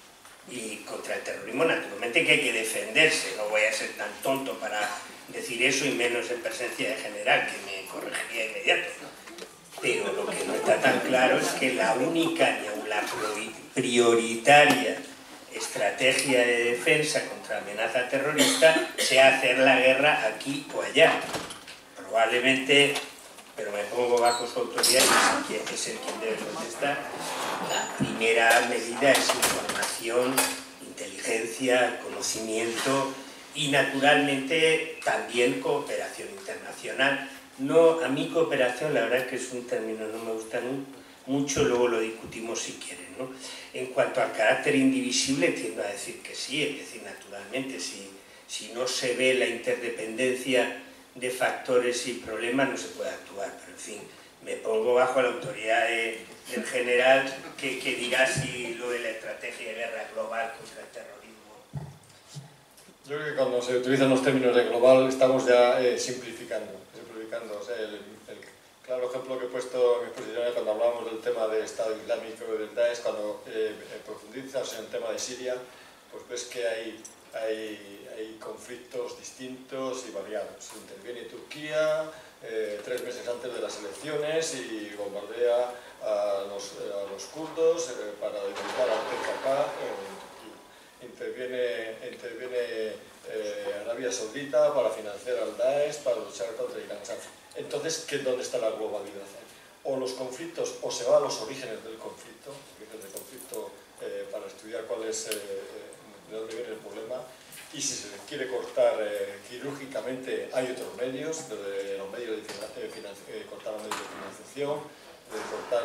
Y contra el terrorismo, naturalmente, que hay que defenderse. No voy a ser tan tonto para decir eso, y menos en presencia de general, que me corregiría inmediato. Pero lo que no está tan claro es que la única, la prioritaria estrategia de defensa contra la amenaza terrorista sea hacer la guerra aquí o allá. Probablemente, pero me pongo bajo su autoridad, y es el quien debe contestar. La primera medida es información, inteligencia, conocimiento y, naturalmente, también cooperación internacional. No, a mí cooperación, la verdad es que es un término que no me gusta mucho, luego lo discutimos si quieren, ¿no? En cuanto al carácter indivisible, tiendo a decir que sí, es decir, naturalmente, si no se ve la interdependencia de factores y problemas, no se puede actuar, pero en fin, me pongo bajo la autoridad del general que dirá si lo de la estrategia de guerra global contra el terrorismo. Yo creo que cuando se utilizan los términos de global estamos ya simplificando. O sea, el claro ejemplo que he puesto en mi exposición cuando hablamos del tema del Estado Islámico y del Daesh, cuando profundizas en el tema de Siria, pues ves que hay conflictos distintos y variados. Interviene Turquía 3 meses antes de las elecciones y bombardea a los kurdos para debilitar al PKK en Turquía. Interviene Arabia Saudita para financiar al Daesh, para luchar contra Irán. Entonces, ¿dónde está la globalidad? O los conflictos, o se va a los orígenes del conflicto, para estudiar de dónde viene el problema, y si se quiere cortar quirúrgicamente, hay otros medios, desde los medios de cortar los medios de financiación, de cortar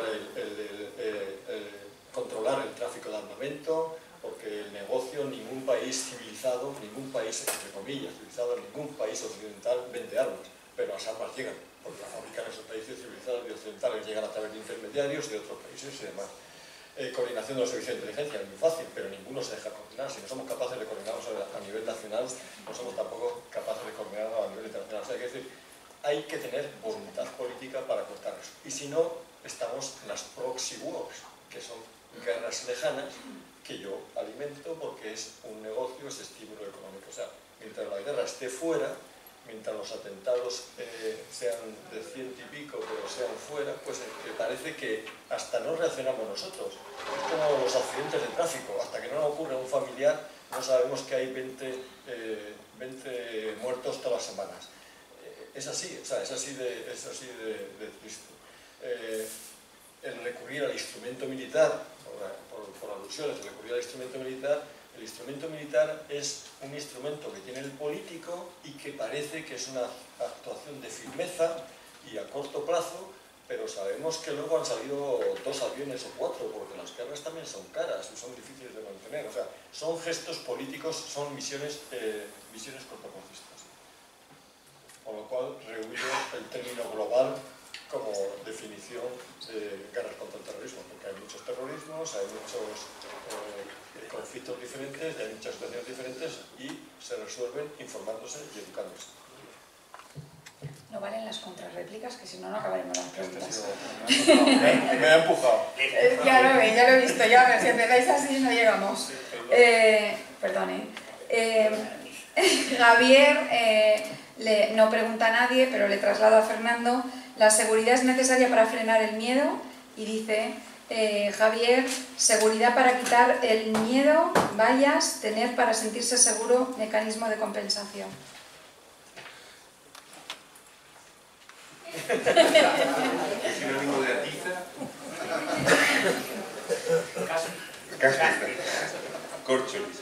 controlar el tráfico de armamento, porque el negocio, ningún país civilizado, ningún país, entre comillas, civilizado, ningún país occidental vende armas, pero las armas llegan, porque las fabrican esos países civilizados y occidentales, llegan a través de intermediarios de otros países y demás. Coordinación de los servicios de inteligencia es muy fácil, pero ninguno se deja coordinar. Si no somos capaces de coordinarnos a nivel nacional, no somos tampoco capaces de coordinarnos a nivel internacional. O sea, hay que decir, hay que tener voluntad política para cortar eso. Y si no, estamos en las proxy wars, que son guerras lejanas, que yo alimento porque es un negocio, es estímulo económico. O sea, mientras la guerra esté fuera, mientras los atentados sean de 100 y pico, pero sean fuera, pues parece que hasta no reaccionamos nosotros. Es como los accidentes de tráfico, hasta que no ocurre a un familiar, no sabemos que hay 20 muertos todas las semanas. Es así, o sea, es así de triste. El recurrir al instrumento militar, por alusiones, recurrir al instrumento militar. El instrumento militar es un instrumento que tiene el político y que parece que es una actuación de firmeza y a corto plazo, pero sabemos que luego han salido 2 aviones o 4, porque las guerras también son caras y son difíciles de mantener. O sea, son gestos políticos, son misiones cortoplacistas. Con lo cual, rehuyo el término global como definición de guerras contra el terrorismo, porque hay muchos terrorismos, hay muchos conflictos diferentes, hay muchas situaciones diferentes y se resuelven informándose y educándose. No valen las contrarréplicas, que si no, no acabaremos las preguntas. Me ha empujado. Ya lo he visto, ya si empezáis así no llegamos. Perdone. Javier no pregunta a nadie, pero le traslado a Fernando. La seguridad es necesaria para frenar el miedo y dice... Javier, seguridad para quitar el miedo, vallas, tener para sentirse seguro, mecanismo de compensación. Sinónimo de atiza. Córcholis.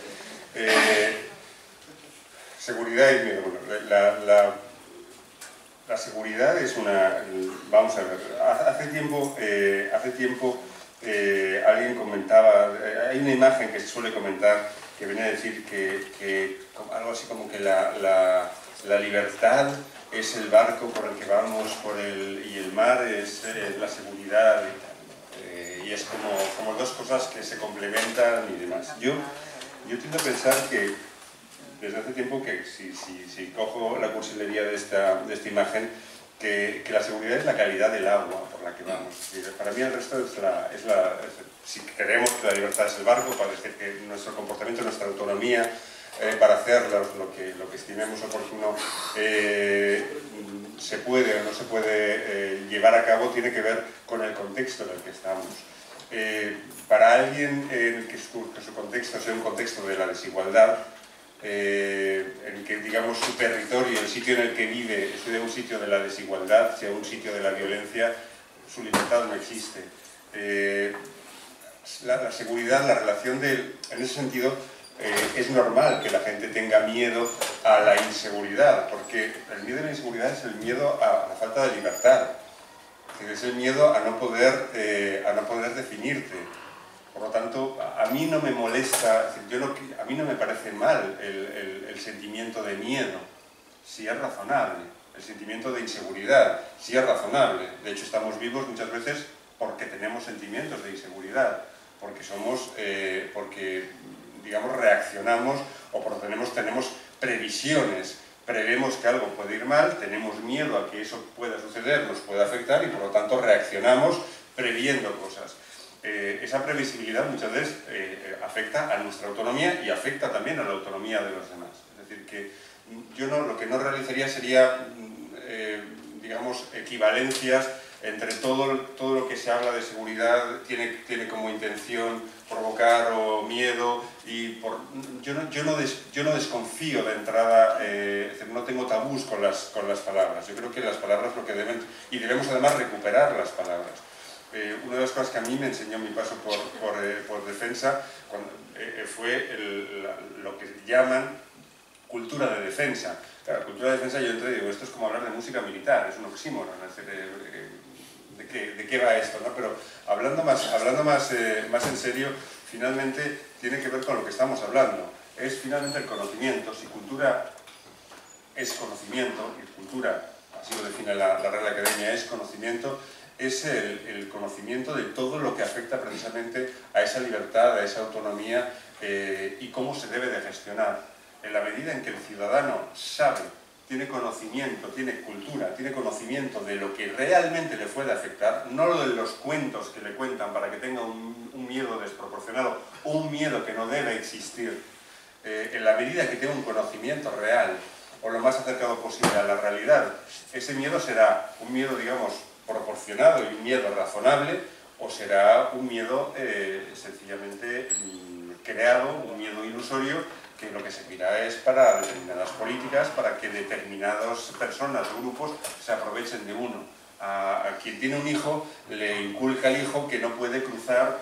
Seguridad y miedo. Bueno, la seguridad es una... Vamos a ver, hace tiempo alguien comentaba, hay una imagen que se suele comentar que viene a decir que algo así como que la libertad es el barco por el que vamos y el mar es la seguridad y es como 2 cosas que se complementan y demás. Yo tiendo a pensar que desde hace tiempo que si cojo la cursilería de esta imagen, que la seguridad es la calidad del agua por la que vamos. Para mí el resto es si creemos que la libertad es el barco, parece que nuestro comportamiento, nuestra autonomía para hacer lo que estimemos oportuno se puede o no se puede llevar a cabo, tiene que ver con el contexto en el que estamos. Para alguien en que su contexto sea un contexto de la desigualdad, en que, digamos, su territorio, el sitio en el que vive, sea un sitio de la desigualdad, sea un sitio de la violencia, su libertad no existe. La seguridad, la relación en ese sentido, es normal que la gente tenga miedo a la inseguridad, porque el miedo a la inseguridad es el miedo a la falta de libertad, es el miedo a no poder definirte. Por lo tanto, a mí no me molesta, a mí no me parece mal el sentimiento de miedo, si es razonable, el sentimiento de inseguridad, si es razonable. De hecho, estamos vivos muchas veces porque tenemos sentimientos de inseguridad, porque digamos, reaccionamos o porque tenemos previsiones, prevemos que algo puede ir mal, tenemos miedo a que eso pueda suceder, nos pueda afectar y por lo tanto reaccionamos previendo cosas. Esa previsibilidad muchas veces afecta a nuestra autonomía y afecta también a la autonomía de los demás. Es decir, que yo lo que no realizaría sería, digamos, equivalencias entre todo lo que se habla de seguridad tiene como intención provocar o miedo, y yo no desconfío de entrada, es decir, no tengo tabús con las palabras. Yo creo que las palabras lo que deben, y debemos además recuperar las palabras. Una de las cosas que a mí me enseñó mi paso por defensa fue lo que llaman cultura de defensa. Claro, cultura de defensa, yo entré y digo, esto es como hablar de música militar, es un oxímoron, ¿de qué va esto? ¿No? Pero hablando más en serio, finalmente tiene que ver con lo que estamos hablando. Es finalmente el conocimiento. Si cultura es conocimiento, y cultura, así lo define la Real Academia, es conocimiento, es el conocimiento de todo lo que afecta precisamente a esa libertad, a esa autonomía y cómo se debe de gestionar. En la medida en que el ciudadano sabe, tiene conocimiento, tiene cultura, tiene conocimiento de lo que realmente le puede afectar, no lo de los cuentos que le cuentan para que tenga un miedo desproporcionado, un miedo que no debe existir. En la medida que tenga un conocimiento real, o lo más acercado posible a la realidad, ese miedo será un miedo, digamos, proporcionado y un miedo razonable, o será un miedo sencillamente creado, un miedo ilusorio, que lo que servirá es para determinadas políticas, para que determinadas personas o grupos se aprovechen de uno. A quien tiene un hijo le inculca al hijo que no puede cruzar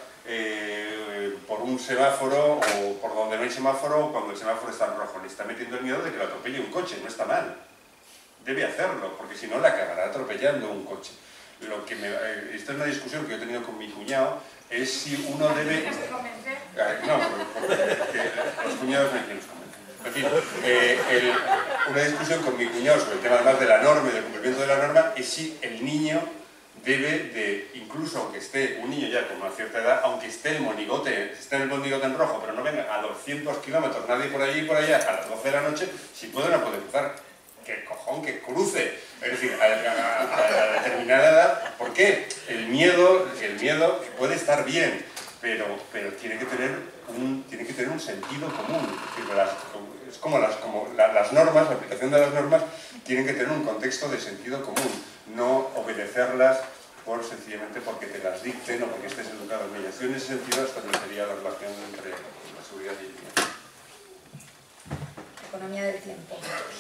por un semáforo o por donde no hay semáforo cuando el semáforo está en rojo. Le está metiendo el miedo de que lo atropelle un coche, no está mal. Debe hacerlo, porque si no la acabará atropellando un coche. Esta es una discusión que yo he tenido con mi cuñado, es si uno debe... No, porque los cuñados no hay quien los convence. En fin, una discusión con mi cuñado sobre el tema además de la norma y del cumplimiento de la norma es si el niño debe de, incluso aunque esté un niño ya con una cierta edad, aunque esté el monigote en rojo, pero no venga a 200 kilómetros, nadie por allí y por allá, a las 12 de la noche, si puede o no puede cruzar. ¡Qué cojón, que cruce! Es decir, a determinada edad, ¿por qué? El miedo puede estar bien, pero tiene que tener un sentido común. Es como las normas, la aplicación de las normas tienen que tener un contexto de sentido común, no obedecerlas sencillamente porque te las dicten o porque estés educado en ellas. Yo en ese sentido establecería la relación entre la seguridad y el tiempo. Economía del tiempo.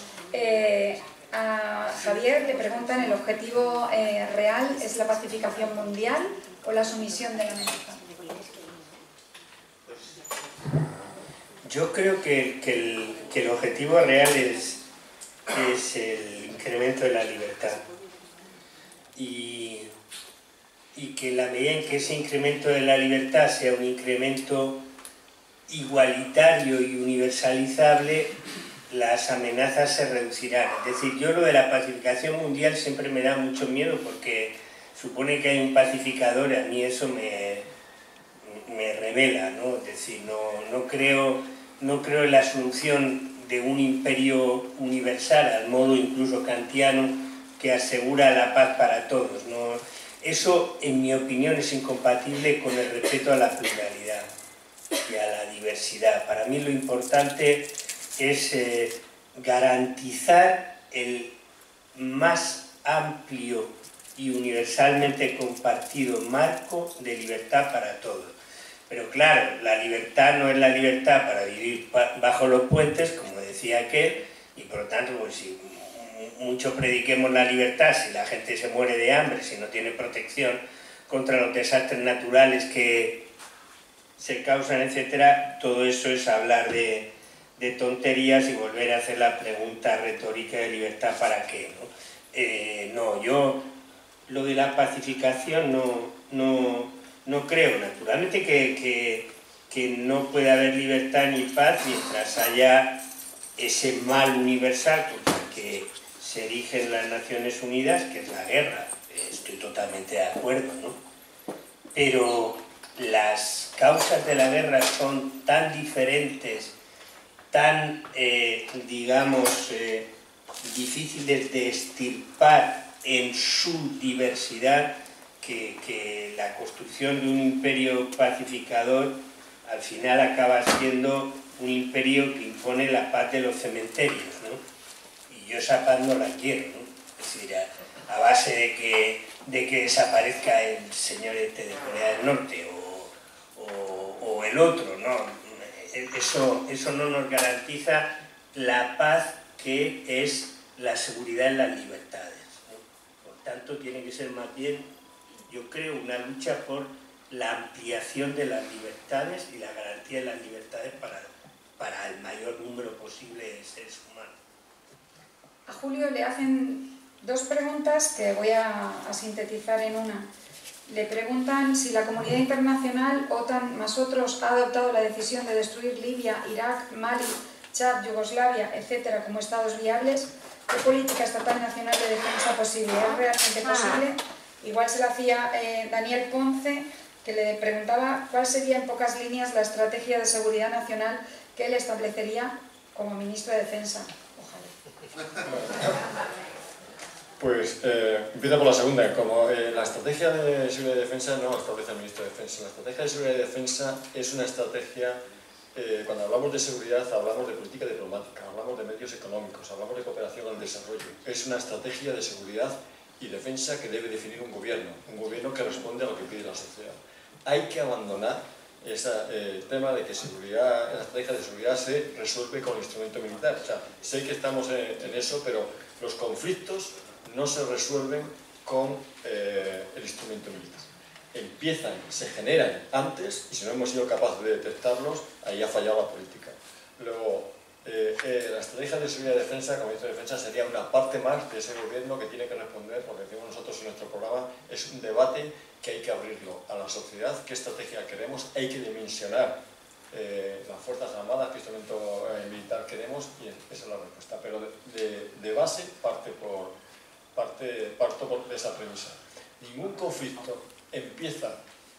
A Javier le preguntan, ¿el objetivo real es la pacificación mundial o la sumisión de la amenaza? Yo creo que el objetivo real es el incremento de la libertad y que en la medida en que ese incremento de la libertad sea un incremento igualitario y universalizable, las amenazas se reducirán. Es decir, yo lo de la pacificación mundial siempre me da mucho miedo porque supone que hay un pacificador, a mí eso me revela, ¿no? Es decir, no creo en la solución de un imperio universal, al modo incluso kantiano, que asegura la paz para todos, ¿no? Eso, en mi opinión, es incompatible con el respeto a la pluralidad y a la diversidad. Para mí lo importante es garantizar el más amplio y universalmente compartido marco de libertad para todos. Pero claro, la libertad no es la libertad para vivir bajo los puentes, como decía aquel, y por lo tanto, pues, si mucho prediquemos la libertad, si la gente se muere de hambre, si no tiene protección contra los desastres naturales que se causan, etcétera, todo eso es hablar de tonterías y volver a hacer la pregunta retórica de libertad ¿para qué? No, yo lo de la pacificación no creo. Naturalmente que no puede haber libertad ni paz mientras haya ese mal universal contra el que se erigen las Naciones Unidas, que es la guerra. Estoy totalmente de acuerdo, ¿no? Pero las causas de la guerra son tan diferentes, tan, digamos, difíciles de extirpar en su diversidad, que la construcción de un imperio pacificador al final acaba siendo un imperio que impone la paz de los cementerios, ¿no? Y yo esa paz no la quiero, ¿no? Es decir, a base de que desaparezca el señor este de Corea del Norte o el otro, ¿no? Eso no nos garantiza la paz que es la seguridad en las libertades, ¿no? Por tanto, tiene que ser más bien, yo creo, una lucha por la ampliación de las libertades y la garantía de las libertades para el mayor número posible de seres humanos. A Julio le hacen dos preguntas que voy a sintetizar en una. Le preguntan si la comunidad internacional, OTAN más otros, ha adoptado la decisión de destruir Libia, Irak, Mali, Chad, Yugoslavia, etcétera, como estados viables. ¿Qué política estatal nacional de defensa posible? ¿Es realmente posible? Igual se la hacía Daniel Ponce, que le preguntaba cuál sería en pocas líneas la estrategia de seguridad nacional que él establecería como ministro de Defensa. Ojalá. Pues empieza por la segunda. Como la estrategia de seguridad y defensa no establece el ministro de Defensa. La estrategia de seguridad y defensa es una estrategia, cuando hablamos de seguridad hablamos de política diplomática, hablamos de medios económicos, hablamos de cooperación al desarrollo. Es una estrategia de seguridad y defensa que debe definir un gobierno que responde a lo que pide la sociedad. Hay que abandonar ese tema de que la estrategia de seguridad se resuelve con el instrumento militar. O sea, sé que estamos en eso, pero los conflictos no se resuelven con el instrumento militar. Empiezan, se generan antes, y si no hemos sido capaces de detectarlos, ahí ha fallado la política. Luego, la estrategia de seguridad y defensa, como ministro de Defensa, sería una parte más de ese gobierno que tiene que responder, porque decimos nosotros en nuestro programa, es un debate que hay que abrirlo a la sociedad, qué estrategia queremos, hay que dimensionar las Fuerzas Armadas, qué instrumento militar queremos, y esa es la respuesta. Pero de base parto de esa premisa. Ningún conflicto empieza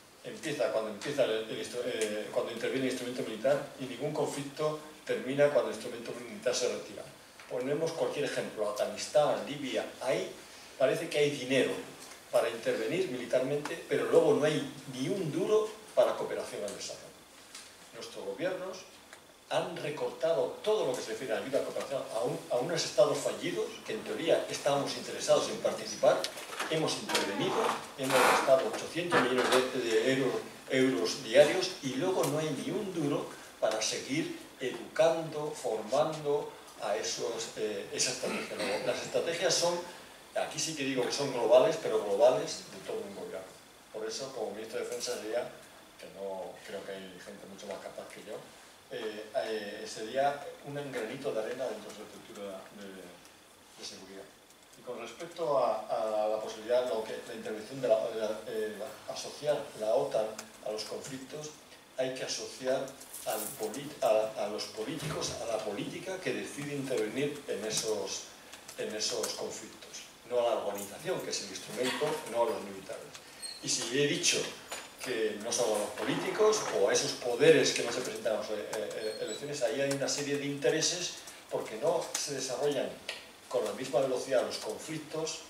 cuando interviene el instrumento militar, y ningún conflicto termina cuando el instrumento militar se retira. Ponemos cualquier ejemplo, Afganistán, Libia, ahí parece que hay dinero para intervenir militarmente, pero luego no hay ni un duro para cooperación al desarrollo. Nuestros gobiernos han recortado todo lo que se refiere a ayuda a cooperación a unos estados fallidos que en teoría estábamos interesados en participar, hemos intervenido, hemos gastado 800 millones de euros diarios y luego no hay ni un duro para seguir educando, formando a esas estrategias. Luego, las estrategias son, aquí sí que digo que son globales, pero globales de todo un gobierno. Por eso, como ministro de Defensa sería, que no creo que hay gente mucho más capaz que yo, sería un granito de arena dentro de la estructura de seguridad. Y con respecto a la posibilidad, la intervención de asociar la OTAN a los conflictos, hay que asociar a los políticos, a la política que decide intervenir en esos conflictos, no a la organización, que es el instrumento, no a los militares. Y si he dicho que no solo a los políticos o a esos poderes que no se presentan a las elecciones, ahí hay una serie de intereses porque no se desarrollan con la misma velocidad los conflictos,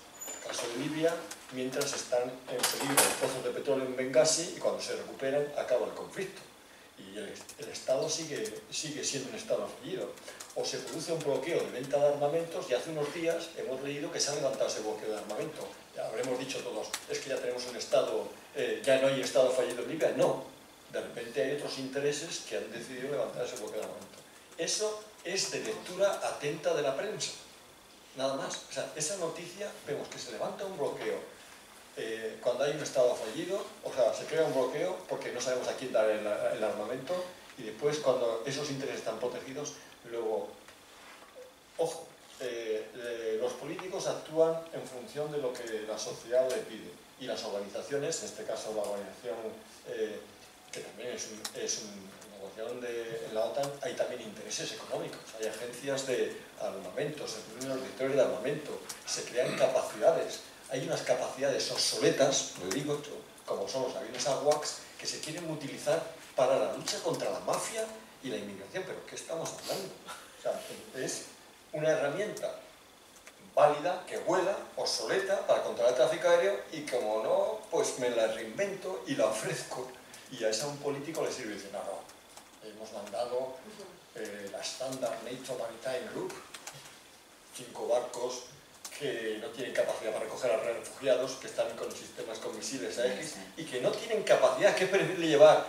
caso de Libia, mientras están en peligro los pozos de petróleo en Bengasi y cuando se recuperan acaba el conflicto. Y el Estado sigue siendo un Estado fallido. O se produce un bloqueo de venta de armamentos y hace unos días hemos leído que se ha levantado ese bloqueo de armamento. Ya habremos dicho todos, es que ya tenemos un Estado, ya no hay Estado fallido en Libia. No, de repente hay otros intereses que han decidido levantar ese bloqueo de armamento. Eso es de lectura atenta de la prensa, nada más. O sea, esa noticia, vemos que se levanta un bloqueo cuando hay un Estado fallido, o sea, se crea un bloqueo porque no sabemos a quién dar el armamento, y después cuando esos intereses están protegidos, luego, ojo, los políticos actúan en función de lo que la sociedad le pide, y las organizaciones, en este caso la organización que también es una organización en la OTAN, hay también intereses económicos, hay agencias de armamento, se reúnen los directores de armamento, se crean capacidades, hay unas capacidades obsoletas, lo digo yo, como son los aviones AWACS, que se quieren utilizar para la lucha contra la mafia y la inmigración. ¿Pero qué estamos hablando? O sea, es una herramienta válida, que vuela, obsoleta, para controlar el tráfico aéreo, y como no, pues me la reinvento y la ofrezco. Y a eso a un político le sirve y dice, no, hemos mandado la Standard NATO Maritime Group, 5 barcos que no tienen capacidad para recoger a refugiados, que están con sistemas con misiles AX, y que no tienen capacidad, que prefiere llevar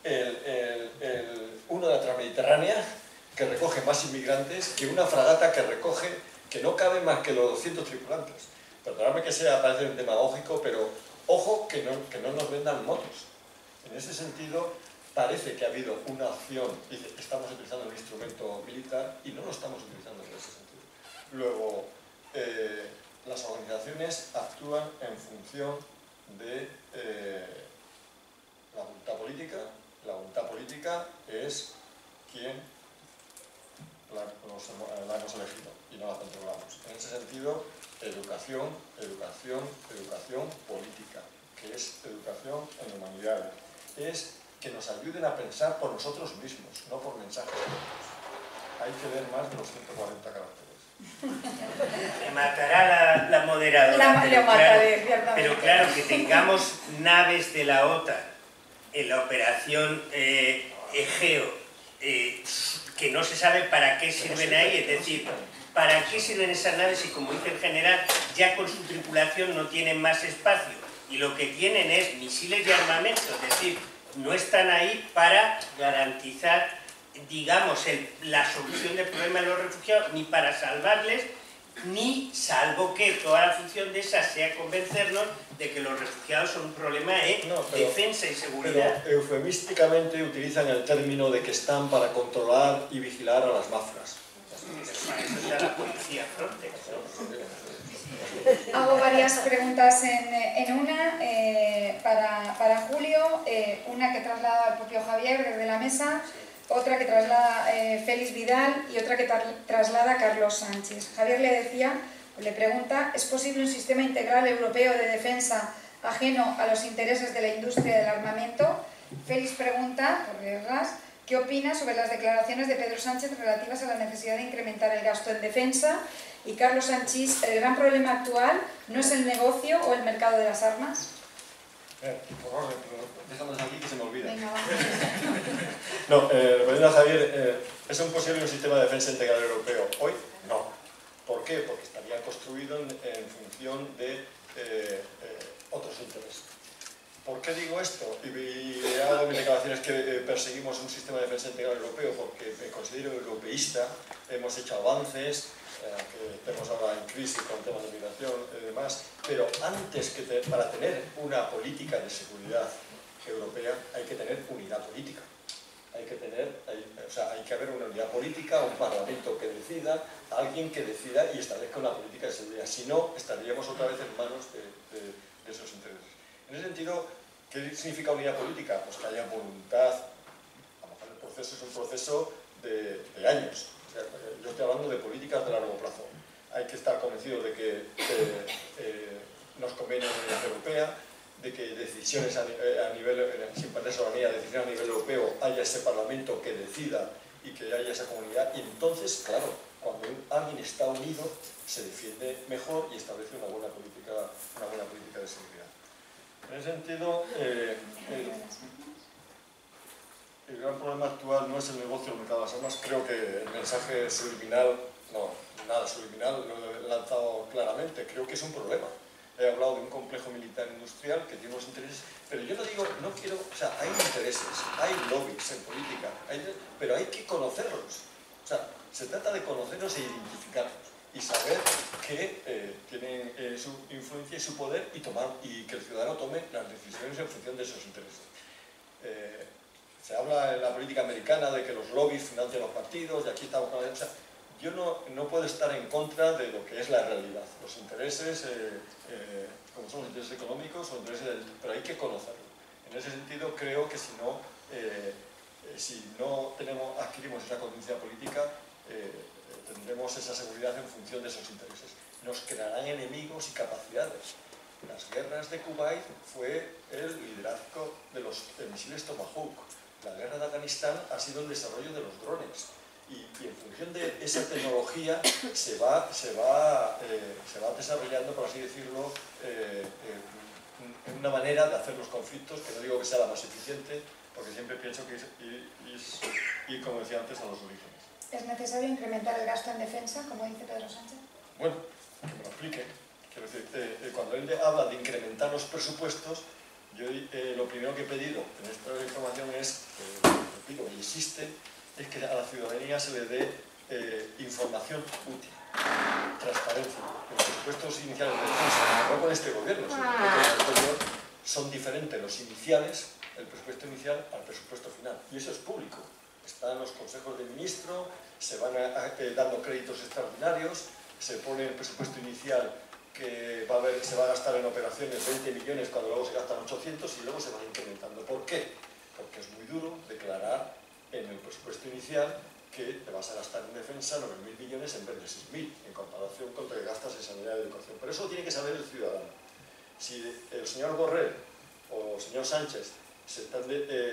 uno de la Transmediterránea, que recoge más inmigrantes, que una fragata que recoge, que no caben más que los 200 tripulantes. Perdóname que parece un demagógico, pero ojo que no nos vendan motos. En ese sentido, parece que ha habido una opción, dice, estamos utilizando un instrumento militar y no lo estamos utilizando en ese sentido. Luego, las organizaciones actúan en función de la voluntad política. La voluntad política es quien la hemos elegido y no la controlamos. En ese sentido, educación política, que es educación en humanidades, es que nos ayuden a pensar por nosotros mismos, no por mensajes. Hay que ver más de los 140 caracteres. Me matará la moderadora, pero claro, que tengamos naves de la OTAN en la operación Egeo, que no se sabe para qué sirven ahí, es decir, para qué sirven esas naves, y como dice el general, ya con su tripulación no tienen más espacio, y lo que tienen es misiles y armamento, es decir, no están ahí para garantizar, digamos, la solución del problema de los refugiados, ni para salvarles, ni salvo que toda la función de esa sea convencernos de que los refugiados son un problema de defensa y seguridad. Pero eufemísticamente utilizan el término de que están para controlar y vigilar a las mafias. Para eso está la policía Frontex, ¿no? Hago varias preguntas en una, para Julio, una que traslada al propio Javier desde la mesa, otra que traslada Félix Vidal y otra que traslada Carlos Sánchez. Javier le pregunta, ¿es posible un sistema integral europeo de defensa ajeno a los intereses de la industria del armamento? Félix pregunta, por reglas, ¿qué opina sobre las declaraciones de Pedro Sánchez relativas a la necesidad de incrementar el gasto en defensa? Y Carlos Sánchez, ¿el gran problema actual no es el negocio o el mercado de las armas? Por orden, déjanos aquí que se me olvida. Venga, va. No, respondiendo a Javier, ¿es un posible un sistema de defensa integral europeo? Hoy, no. ¿Por qué? Porque estaría construido en función de otros intereses. ¿Por qué digo esto? Y hago mis declaraciones que perseguimos un sistema de defensa integral europeo porque me considero europeísta, hemos hecho avances, que estemos ahora en crisis con temas de migración y demás, pero antes que para tener una política de seguridad europea hay que tener unidad política. Hay que haber una unidad política, un parlamento que decida, alguien que decida y establezca una política de seguridad. Si no, estaríamos otra vez en manos de esos intereses. En ese sentido, ¿qué significa unidad política? Pues que haya voluntad. A lo mejor el proceso es un proceso de años. O sea, yo estoy hablando de políticas de largo plazo. Hay que estar convencidos de que nos conviene la Unión Europea, de que decisiones a nivel, sin perder soberanía, decisiones a nivel europeo, haya ese parlamento que decida y que haya esa comunidad. Y entonces, claro, cuando alguien está unido se defiende mejor y establece una buena política de seguridad. En ese sentido, el gran problema actual no es el negocio del mercado de las armas. Creo que el mensaje subliminal, no, nada subliminal, lo he lanzado claramente. Creo que es un problema. He hablado de un complejo militar industrial que tiene unos intereses, pero yo no digo, no quiero, o sea, hay intereses, hay lobbies en política, pero hay que conocerlos. O sea, se trata de conocerlos e identificarlos y saber que tienen su influencia y su poder y que el ciudadano tome las decisiones en función de esos intereses. Se habla en la política americana de que los lobbies financian los partidos y aquí estamos con la derecha. Yo no puedo estar en contra de lo que es la realidad. Los intereses, como son los intereses económicos, pero hay que conocerlo. En ese sentido, creo que si no adquirimos esa conciencia política, tendremos esa seguridad en función de esos intereses. Nos crearán enemigos y capacidades. Las guerras de Kuwait fue el liderazgo de los misiles Tomahawk. La guerra de Afganistán ha sido el desarrollo de los drones. Y en función de esa tecnología se va desarrollando, por así decirlo, una manera de hacer los conflictos, que no digo que sea la más eficiente, porque siempre pienso que es ir, como decía antes, a los orígenes. ¿Es necesario incrementar el gasto en defensa, como dice Pedro Sánchez? Bueno, que me lo explique. Quiero decir, cuando él habla de incrementar los presupuestos, yo lo primero que he pedido en esta información es, repito, y existe, es que a la ciudadanía se le dé información útil, transparencia. Los presupuestos iniciales de defensa, no con este gobierno, sino con el anterior, son diferentes los iniciales, el presupuesto inicial, al presupuesto final. Y eso es público. Están los consejos de ministro, se van dando créditos extraordinarios, se pone el presupuesto inicial que se va a gastar en operaciones 20 millones cuando luego se gastan 800 y luego se van incrementando. ¿Por qué? Porque es muy duro declarar en el presupuesto inicial que te vas a gastar en defensa 9.000 millones en vez de 6.000, en comparación con lo que gastas en sanidad y educación. Pero eso lo tiene que saber el ciudadano. Si el señor Borrell o el señor Sánchez se están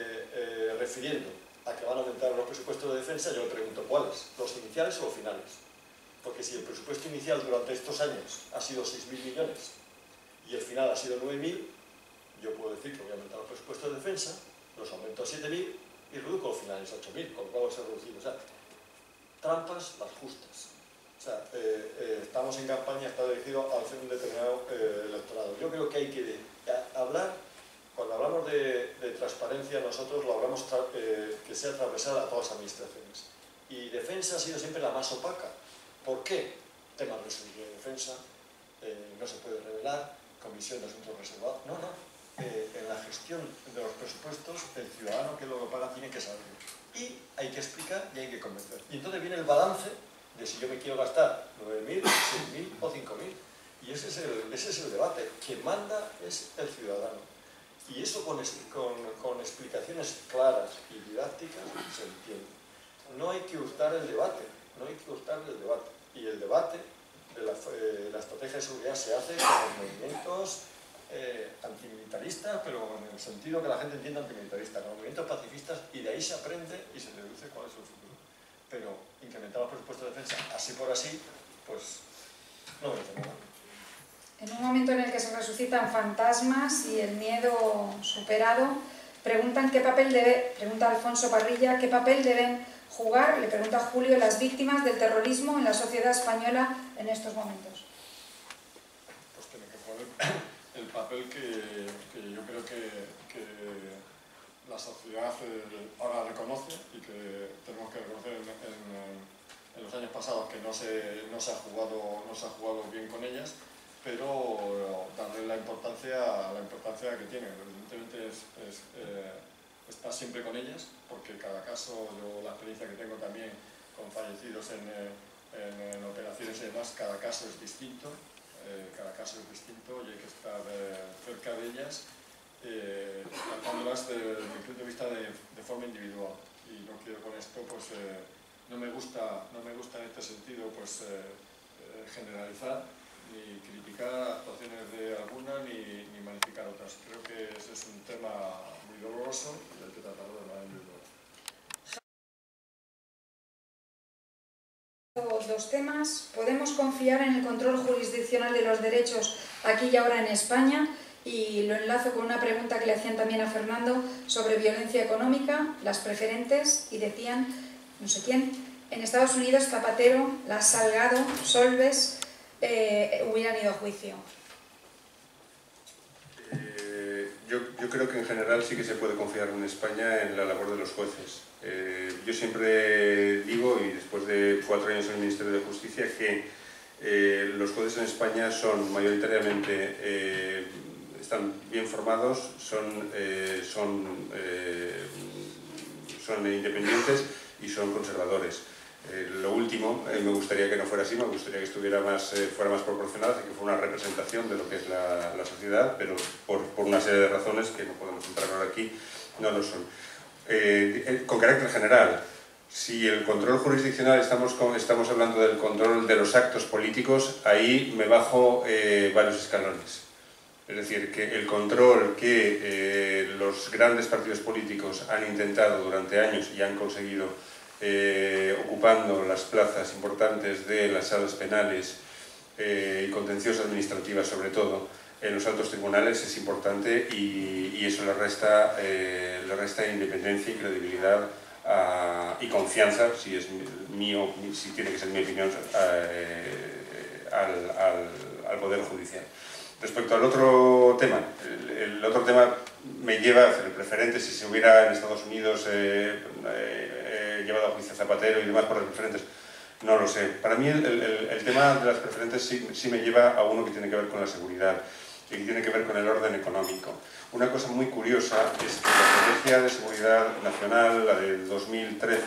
refiriendo a que van a aumentar los presupuestos de defensa, yo le pregunto, ¿cuáles? ¿Los iniciales o los finales? Porque si el presupuesto inicial durante estos años ha sido 6.000 millones y el final ha sido 9.000, yo puedo decir que voy a aumentar los presupuestos de defensa, los aumento a 7.000 y reduzco los finales a 8.000, con lo cual se ha reducido. O sea, trampas las justas. O sea, estamos en campaña, está dirigido a hacer un determinado electorado. Yo creo que hay que hablar, cuando hablamos de transparencia, nosotros lo hablamos que sea transversal a todas las administraciones. Y defensa ha sido siempre la más opaca. ¿Por qué? Temas de seguridad y defensa, no se puede revelar, comisión de asuntos reservados. No, no. En la gestión de los presupuestos, el ciudadano que lo paga tiene que saberlo. Y hay que explicar y hay que convencer. Y entonces viene el balance de si yo me quiero gastar 9.000, 6.000 o 5.000. Y ese es el debate. Quien manda es el ciudadano. Y eso con explicaciones claras y didácticas se entiende. No hay que hurtar el debate. No hay que hurtar el debate. Y el debate de la estrategia de seguridad se hace con los movimientos antimilitaristas, pero en el sentido que la gente entienda antimilitarista, con los movimientos pacifistas, y de ahí se aprende y se deduce cuál es el futuro. Pero incrementar los presupuestos de defensa así por así, pues no merece nada. En un momento en el que se resucitan fantasmas y el miedo superado, pregunta Alfonso Parrilla, ¿qué papel deben jugar, le pregunta Julio, las víctimas del terrorismo en la sociedad española en estos momentos? Pues tiene que jugar el papel que yo creo que la sociedad ahora reconoce y que tenemos que reconocer en los años pasados, que no se ha jugado bien con ellas, pero darle la importancia que tienen. Evidentemente está siempre con ellas, porque cada caso, la experiencia que tengo también con fallecidos en operaciones y demás, cada caso es distinto. Y hay que estar cerca de ellas, tratándolas desde mi punto de vista de forma individual. Y no quiero con esto, pues no me gusta en este sentido pues generalizar ni criticar actuaciones de alguna ni magnificar otras. Creo que ese es un tema muy doloroso y hay que tratarlo de manera individual. dos temas. ¿Podemos confiar en el control jurisdiccional de los derechos aquí y ahora en España? Y lo enlazo con una pregunta que le hacían también a Fernando sobre violencia económica, las preferentes, y decían, no sé quién, en Estados Unidos Zapatero, la Salgado, Solbes hubieran ido a juicio. Yo creo que en general sí que se puede confiar en España en la labor de los jueces. Yo siempre digo, y después de 4 años en el Ministerio de Justicia, que los jueces en España son mayoritariamente, están bien formados, son independientes y son conservadores. Lo último, me gustaría que no fuera así, me gustaría que fuera más proporcional, que fuera una representación de lo que es la sociedad, pero por una serie de razones que no podemos entrar ahora aquí, no lo son. Con carácter general, si el control jurisdiccional, estamos hablando del control de los actos políticos, ahí me bajo varios escalones. Es decir, que el control que los grandes partidos políticos han intentado durante años y han conseguido ocupando las plazas importantes de las salas penales y contenciosas administrativas sobre todo en los altos tribunales es importante y eso le resta independencia y credibilidad y confianza, si tiene que ser mi opinión, al Poder Judicial. Respecto al otro tema, el otro tema me lleva a hacer el preferente, si se hubiera en Estados Unidos llevado a juicio a Zapatero y demás por las preferentes, no lo sé. Para mí el tema de las preferentes sí me lleva a uno que tiene que ver con la seguridad y que tiene que ver con el orden económico. Una cosa muy curiosa es que la Estrategia de Seguridad Nacional, la del 2013,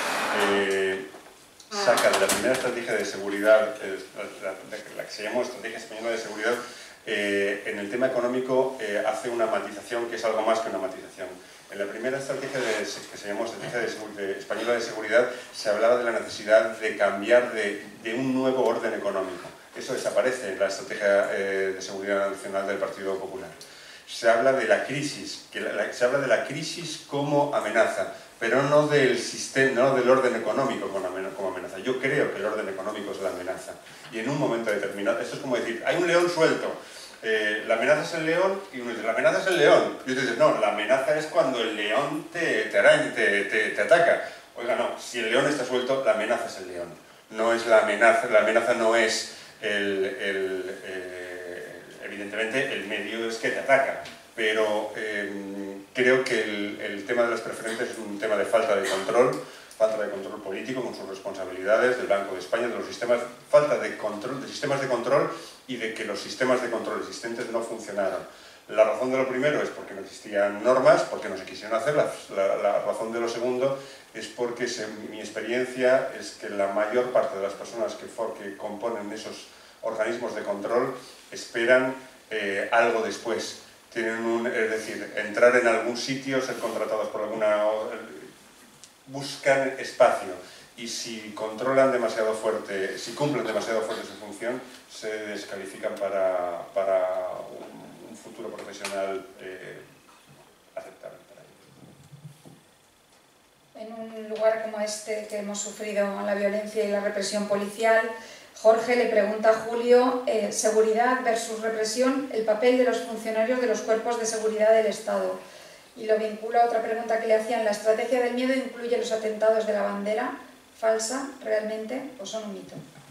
saca de la primera estrategia de seguridad, la que se llamó Estrategia Española de Seguridad, en el tema económico hace una matización que es algo más que una matización. En la primera estrategia que se llamó Estrategia Española de Seguridad se hablaba de la necesidad de cambiar de un nuevo orden económico. Eso desaparece en la Estrategia de Seguridad Nacional del Partido Popular. Se habla de la crisis, se habla de la crisis como amenaza, pero no del sistema, no del orden económico como amenaza. Yo creo que el orden económico es la amenaza. Y en un momento determinado, esto es como decir, hay un león suelto, la amenaza es el león, y uno dice, la amenaza es el león. Y otro dice, no, la amenaza es cuando el león te araña, te ataca. Oiga, no, si el león está suelto, la amenaza es el león. No es la amenaza no es evidentemente el medio es que te ataca, pero creo que el tema de las preferentes es un tema de falta de control político con sus responsabilidades del Banco de España, de los sistemas, falta de control, de sistemas de control y de que los sistemas de control existentes no funcionaron. La razón de lo primero es porque no existían normas, porque no se quisieron hacer, la razón de lo segundo es porque mi experiencia es que la mayor parte de las personas que componen esos organismos de control esperan algo después. Es decir, entrar en algún sitio, ser contratados por buscan espacio y si controlan demasiado fuerte, si cumplen demasiado fuerte su función, se descalifican para un futuro profesional aceptable para ellos. En un lugar como este que hemos sufrido la violencia y la represión policial, Jorge le pregunta a Julio, seguridad versus represión, el papel de los funcionarios de los cuerpos de seguridad del Estado. Y lo vincula a otra pregunta que le hacían, ¿la estrategia del miedo incluye los atentados de la bandera? ¿Falsa, realmente, o son un mito?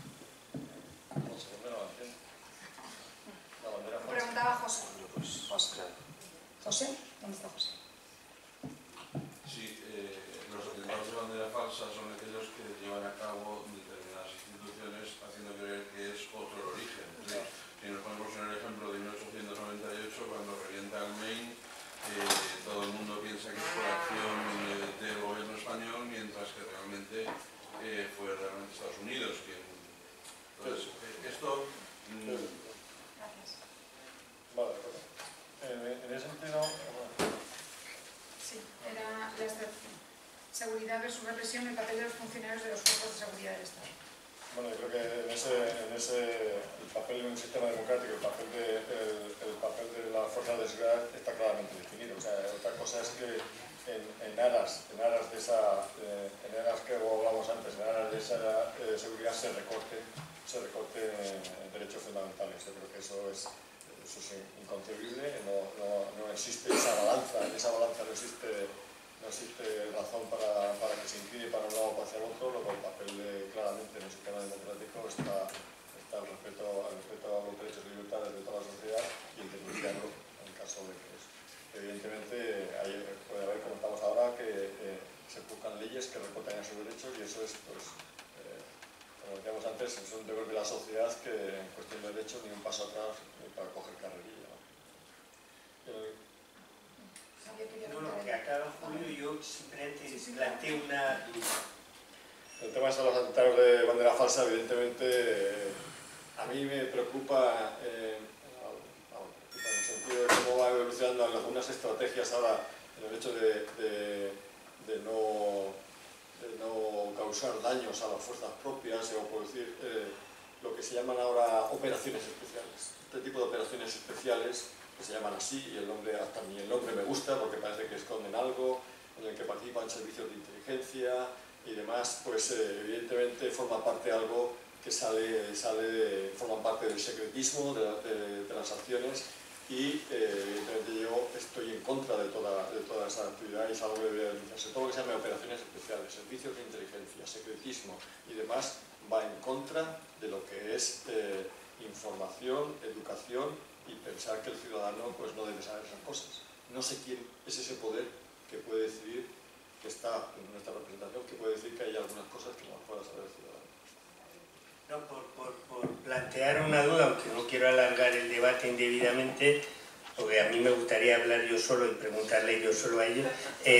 Preguntaba José. José, ¿dónde está José? Sí, los atentados de bandera falsa son aquellos que llevan a cabo determinadas instituciones haciendo creer que es otro el origen. Si nos ponemos en el ejemplo de 1898, cuando revienta el Maine, todo el mundo piensa que es por acción del gobierno español, mientras que realmente fue realmente Estados Unidos quien... Entonces, esto... Gracias. Vale, bueno. En ese sentido... Sí, era la seguridad versus represión, el papel de los funcionarios de los cuerpos de seguridad del Estado. Bueno, yo creo que el papel en un sistema democrático, el papel de la fuerza de seguridad está claramente definido. O sea, otra cosa es que en aras de esa, en aras que hablamos antes, en aras de esa seguridad se recorte derechos fundamentales. Yo creo que eso es inconcebible, no existe esa balanza, en esa balanza no existe razón para que se incline para un lado o hacia el otro, luego el papel claramente en un sistema democrático está el respeto a los derechos y libertades de toda la sociedad y el denunciarlo en caso de que eso. Evidentemente puede haber, como estamos ahora, que se buscan leyes que recorten esos derechos y eso es, pues, como decíamos antes, es un deber de la sociedad que en cuestión de derechos ni un paso atrás ni para coger carrerilla, ¿no? Bueno, que acaba Julio, yo simplemente planteo una duda. El tema de los atentados de bandera falsa, evidentemente, a mí me preocupa, en el sentido de cómo va evolucionando algunas estrategias ahora en el hecho de no causar daños a las fuerzas propias o por decir lo que se llaman ahora operaciones especiales. Este tipo de operaciones especiales que se llaman así y el nombre, hasta ni el nombre me gusta porque parece que esconden algo, en el que participan servicios de inteligencia y demás, pues evidentemente forma parte de algo que forman parte del secretismo de las acciones y evidentemente yo estoy en contra de toda esa actividad y es algo que debería denunciarse. Todo lo que se llama operaciones especiales, servicios de inteligencia, secretismo y demás va en contra de lo que es información, educación y pensar que el ciudadano pues, no debe saber esas cosas. No sé quién es ese poder que puede decidir, que está en nuestra representación, que puede decir que hay algunas cosas que no pueda saber el ciudadano. No, por plantear una duda, aunque no quiero alargar el debate indebidamente, porque a mí me gustaría hablar yo solo y preguntarle yo solo a ellos.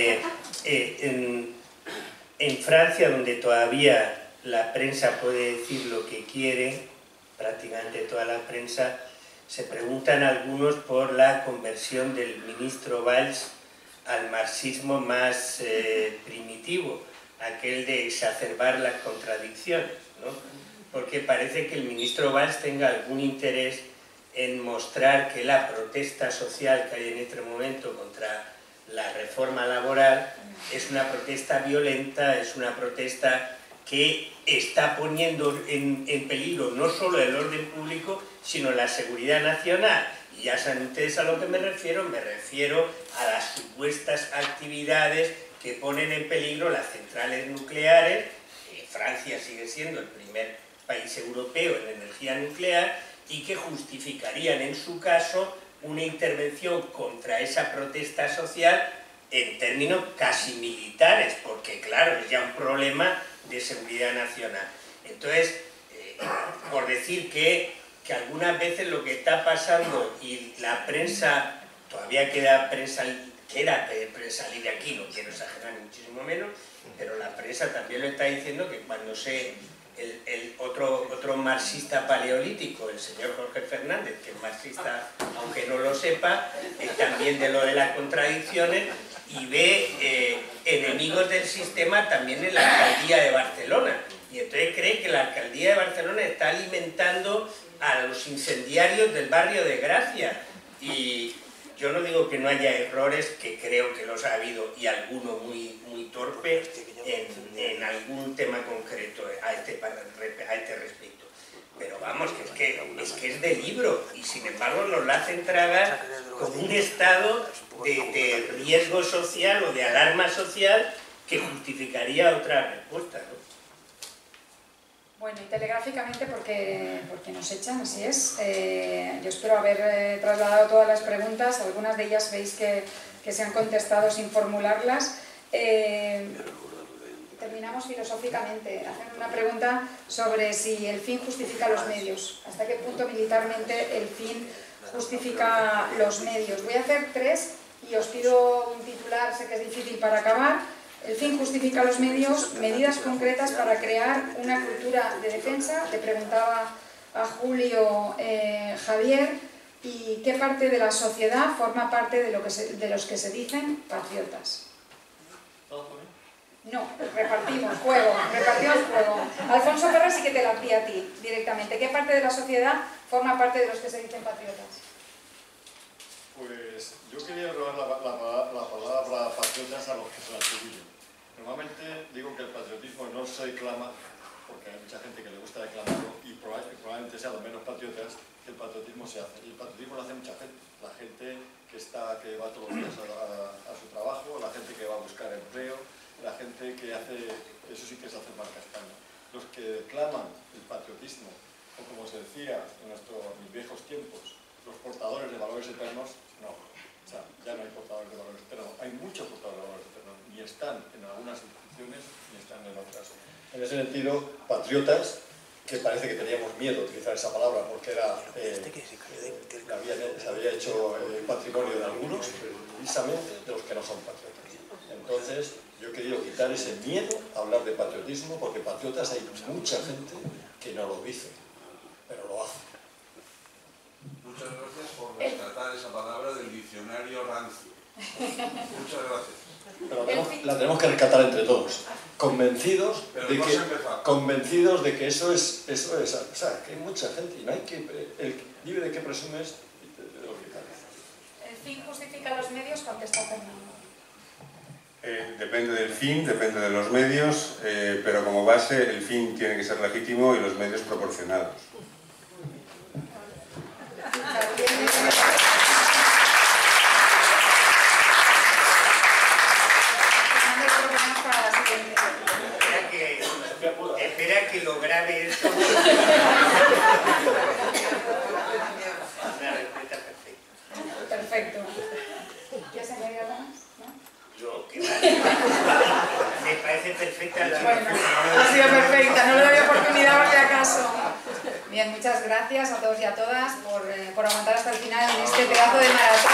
En Francia, donde todavía la prensa puede decir lo que quiere, prácticamente toda la prensa, se preguntan algunos por la conversión del ministro Valls al marxismo más primitivo, aquel de exacerbar las contradicciones, ¿no? Porque parece que el ministro Valls tenga algún interés en mostrar que la protesta social que hay en este momento contra la reforma laboral es una protesta violenta, es una protesta que está poniendo en peligro no solo el orden público, sino la seguridad nacional. Y ya saben ustedes a lo que me refiero a las supuestas actividades que ponen en peligro las centrales nucleares. Francia sigue siendo el primer país europeo en energía nuclear y que justificarían en su caso una intervención contra esa protesta social en términos casi militares, porque claro, es ya un problema de seguridad nacional. Entonces, por decir que algunas veces lo que está pasando y la prensa, todavía queda prensa libre aquí, no quiero exagerar ni muchísimo menos, pero la prensa también lo está diciendo que cuando otro marxista paleolítico, el señor Jorge Fernández, que es marxista, aunque no lo sepa, también de lo de las contradicciones, y ve enemigos del sistema también en la alcaldía de Barcelona. Y entonces cree que la alcaldía de Barcelona está alimentando a los incendiarios del barrio de Gracia. Y yo no digo que no haya errores, que creo que los ha habido, y alguno muy torpe en algún tema concreto a este respecto. Pero vamos, que es de libro, y sin embargo nos la hacen tragar con un estado de riesgo social o de alarma social que justificaría otra respuesta, ¿no? Bueno, y telegráficamente porque nos echan, así es. Yo espero haber trasladado todas las preguntas, algunas de ellas veis que se han contestado sin formularlas. Terminamos filosóficamente, hacen una pregunta sobre si el fin justifica los medios, hasta qué punto militarmente el fin justifica los medios. Voy a hacer tres y os pido un titular, sé que es difícil para acabar. El fin justifica los medios, medidas concretas para crear una cultura de defensa. Le preguntaba a Julio Javier, ¿y qué parte de la sociedad forma parte de los que se dicen patriotas? No, repartimos juego. Alfonso Ferrer sí que te la envía a ti directamente. ¿Qué parte de la sociedad forma parte de los que se dicen patriotas? Pues yo quería robar la palabra patriotas a los que se la atribuyen. Normalmente digo que el patriotismo no se declama, porque hay mucha gente que le gusta declamarlo y probablemente sea los menos patriotas, que el patriotismo se hace. Y el patriotismo lo hace mucha gente. La gente que va todos los días a su trabajo, la gente que va a buscar empleo, la gente que hace, eso sí que es hacer marca España. Los que declaman el patriotismo, o como se decía en mis viejos tiempos, los portadores de valores eternos, no. O sea, ya no hay portadores de valores eternos. Hay muchos portadores de valores eternos. Ni están en algunas instituciones, ni están en otras. En ese sentido, patriotas, que parece que teníamos miedo de utilizar esa palabra porque era, se había hecho patrimonio de algunos, pero precisamente de los que no son patriotas. Entonces, yo he querido quitar ese miedo a hablar de patriotismo, porque patriotas hay mucha gente que no lo dice, pero lo hace. Muchas gracias por rescatar esa palabra del diccionario rancio. Muchas gracias. Pero la tenemos que rescatar entre todos, convencidos de que eso es, o sea, que hay mucha gente y no hay que, el vive de qué presumes de lo que cabe. ¿El fin justifica los medios? Contesta Fernando. Depende del fin, depende de los medios, pero como base el fin tiene que ser legítimo y los medios proporcionados. Espera que lo grabe esto. Una respuesta perfecta. Perfecto. ¿Quieres añadir algo más? ¿No? Yo, ¿qué más? Me parece perfecta la... Bueno, ha sido perfecta, no le doy oportunidad por si acaso. Bien, muchas gracias a todos y a todas por aguantar hasta el final en este pedazo de maratón.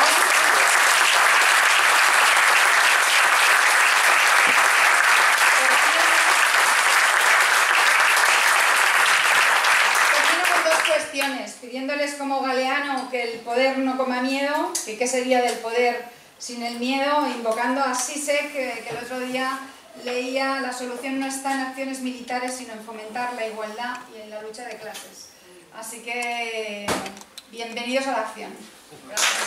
Pidiéndoles como Galeano que el poder no coma miedo, que qué sería del poder sin el miedo, invocando a Zizek, que el otro día leía: la solución no está en acciones militares, sino en fomentar la igualdad y en la lucha de clases. Así que, bienvenidos a la acción. Gracias.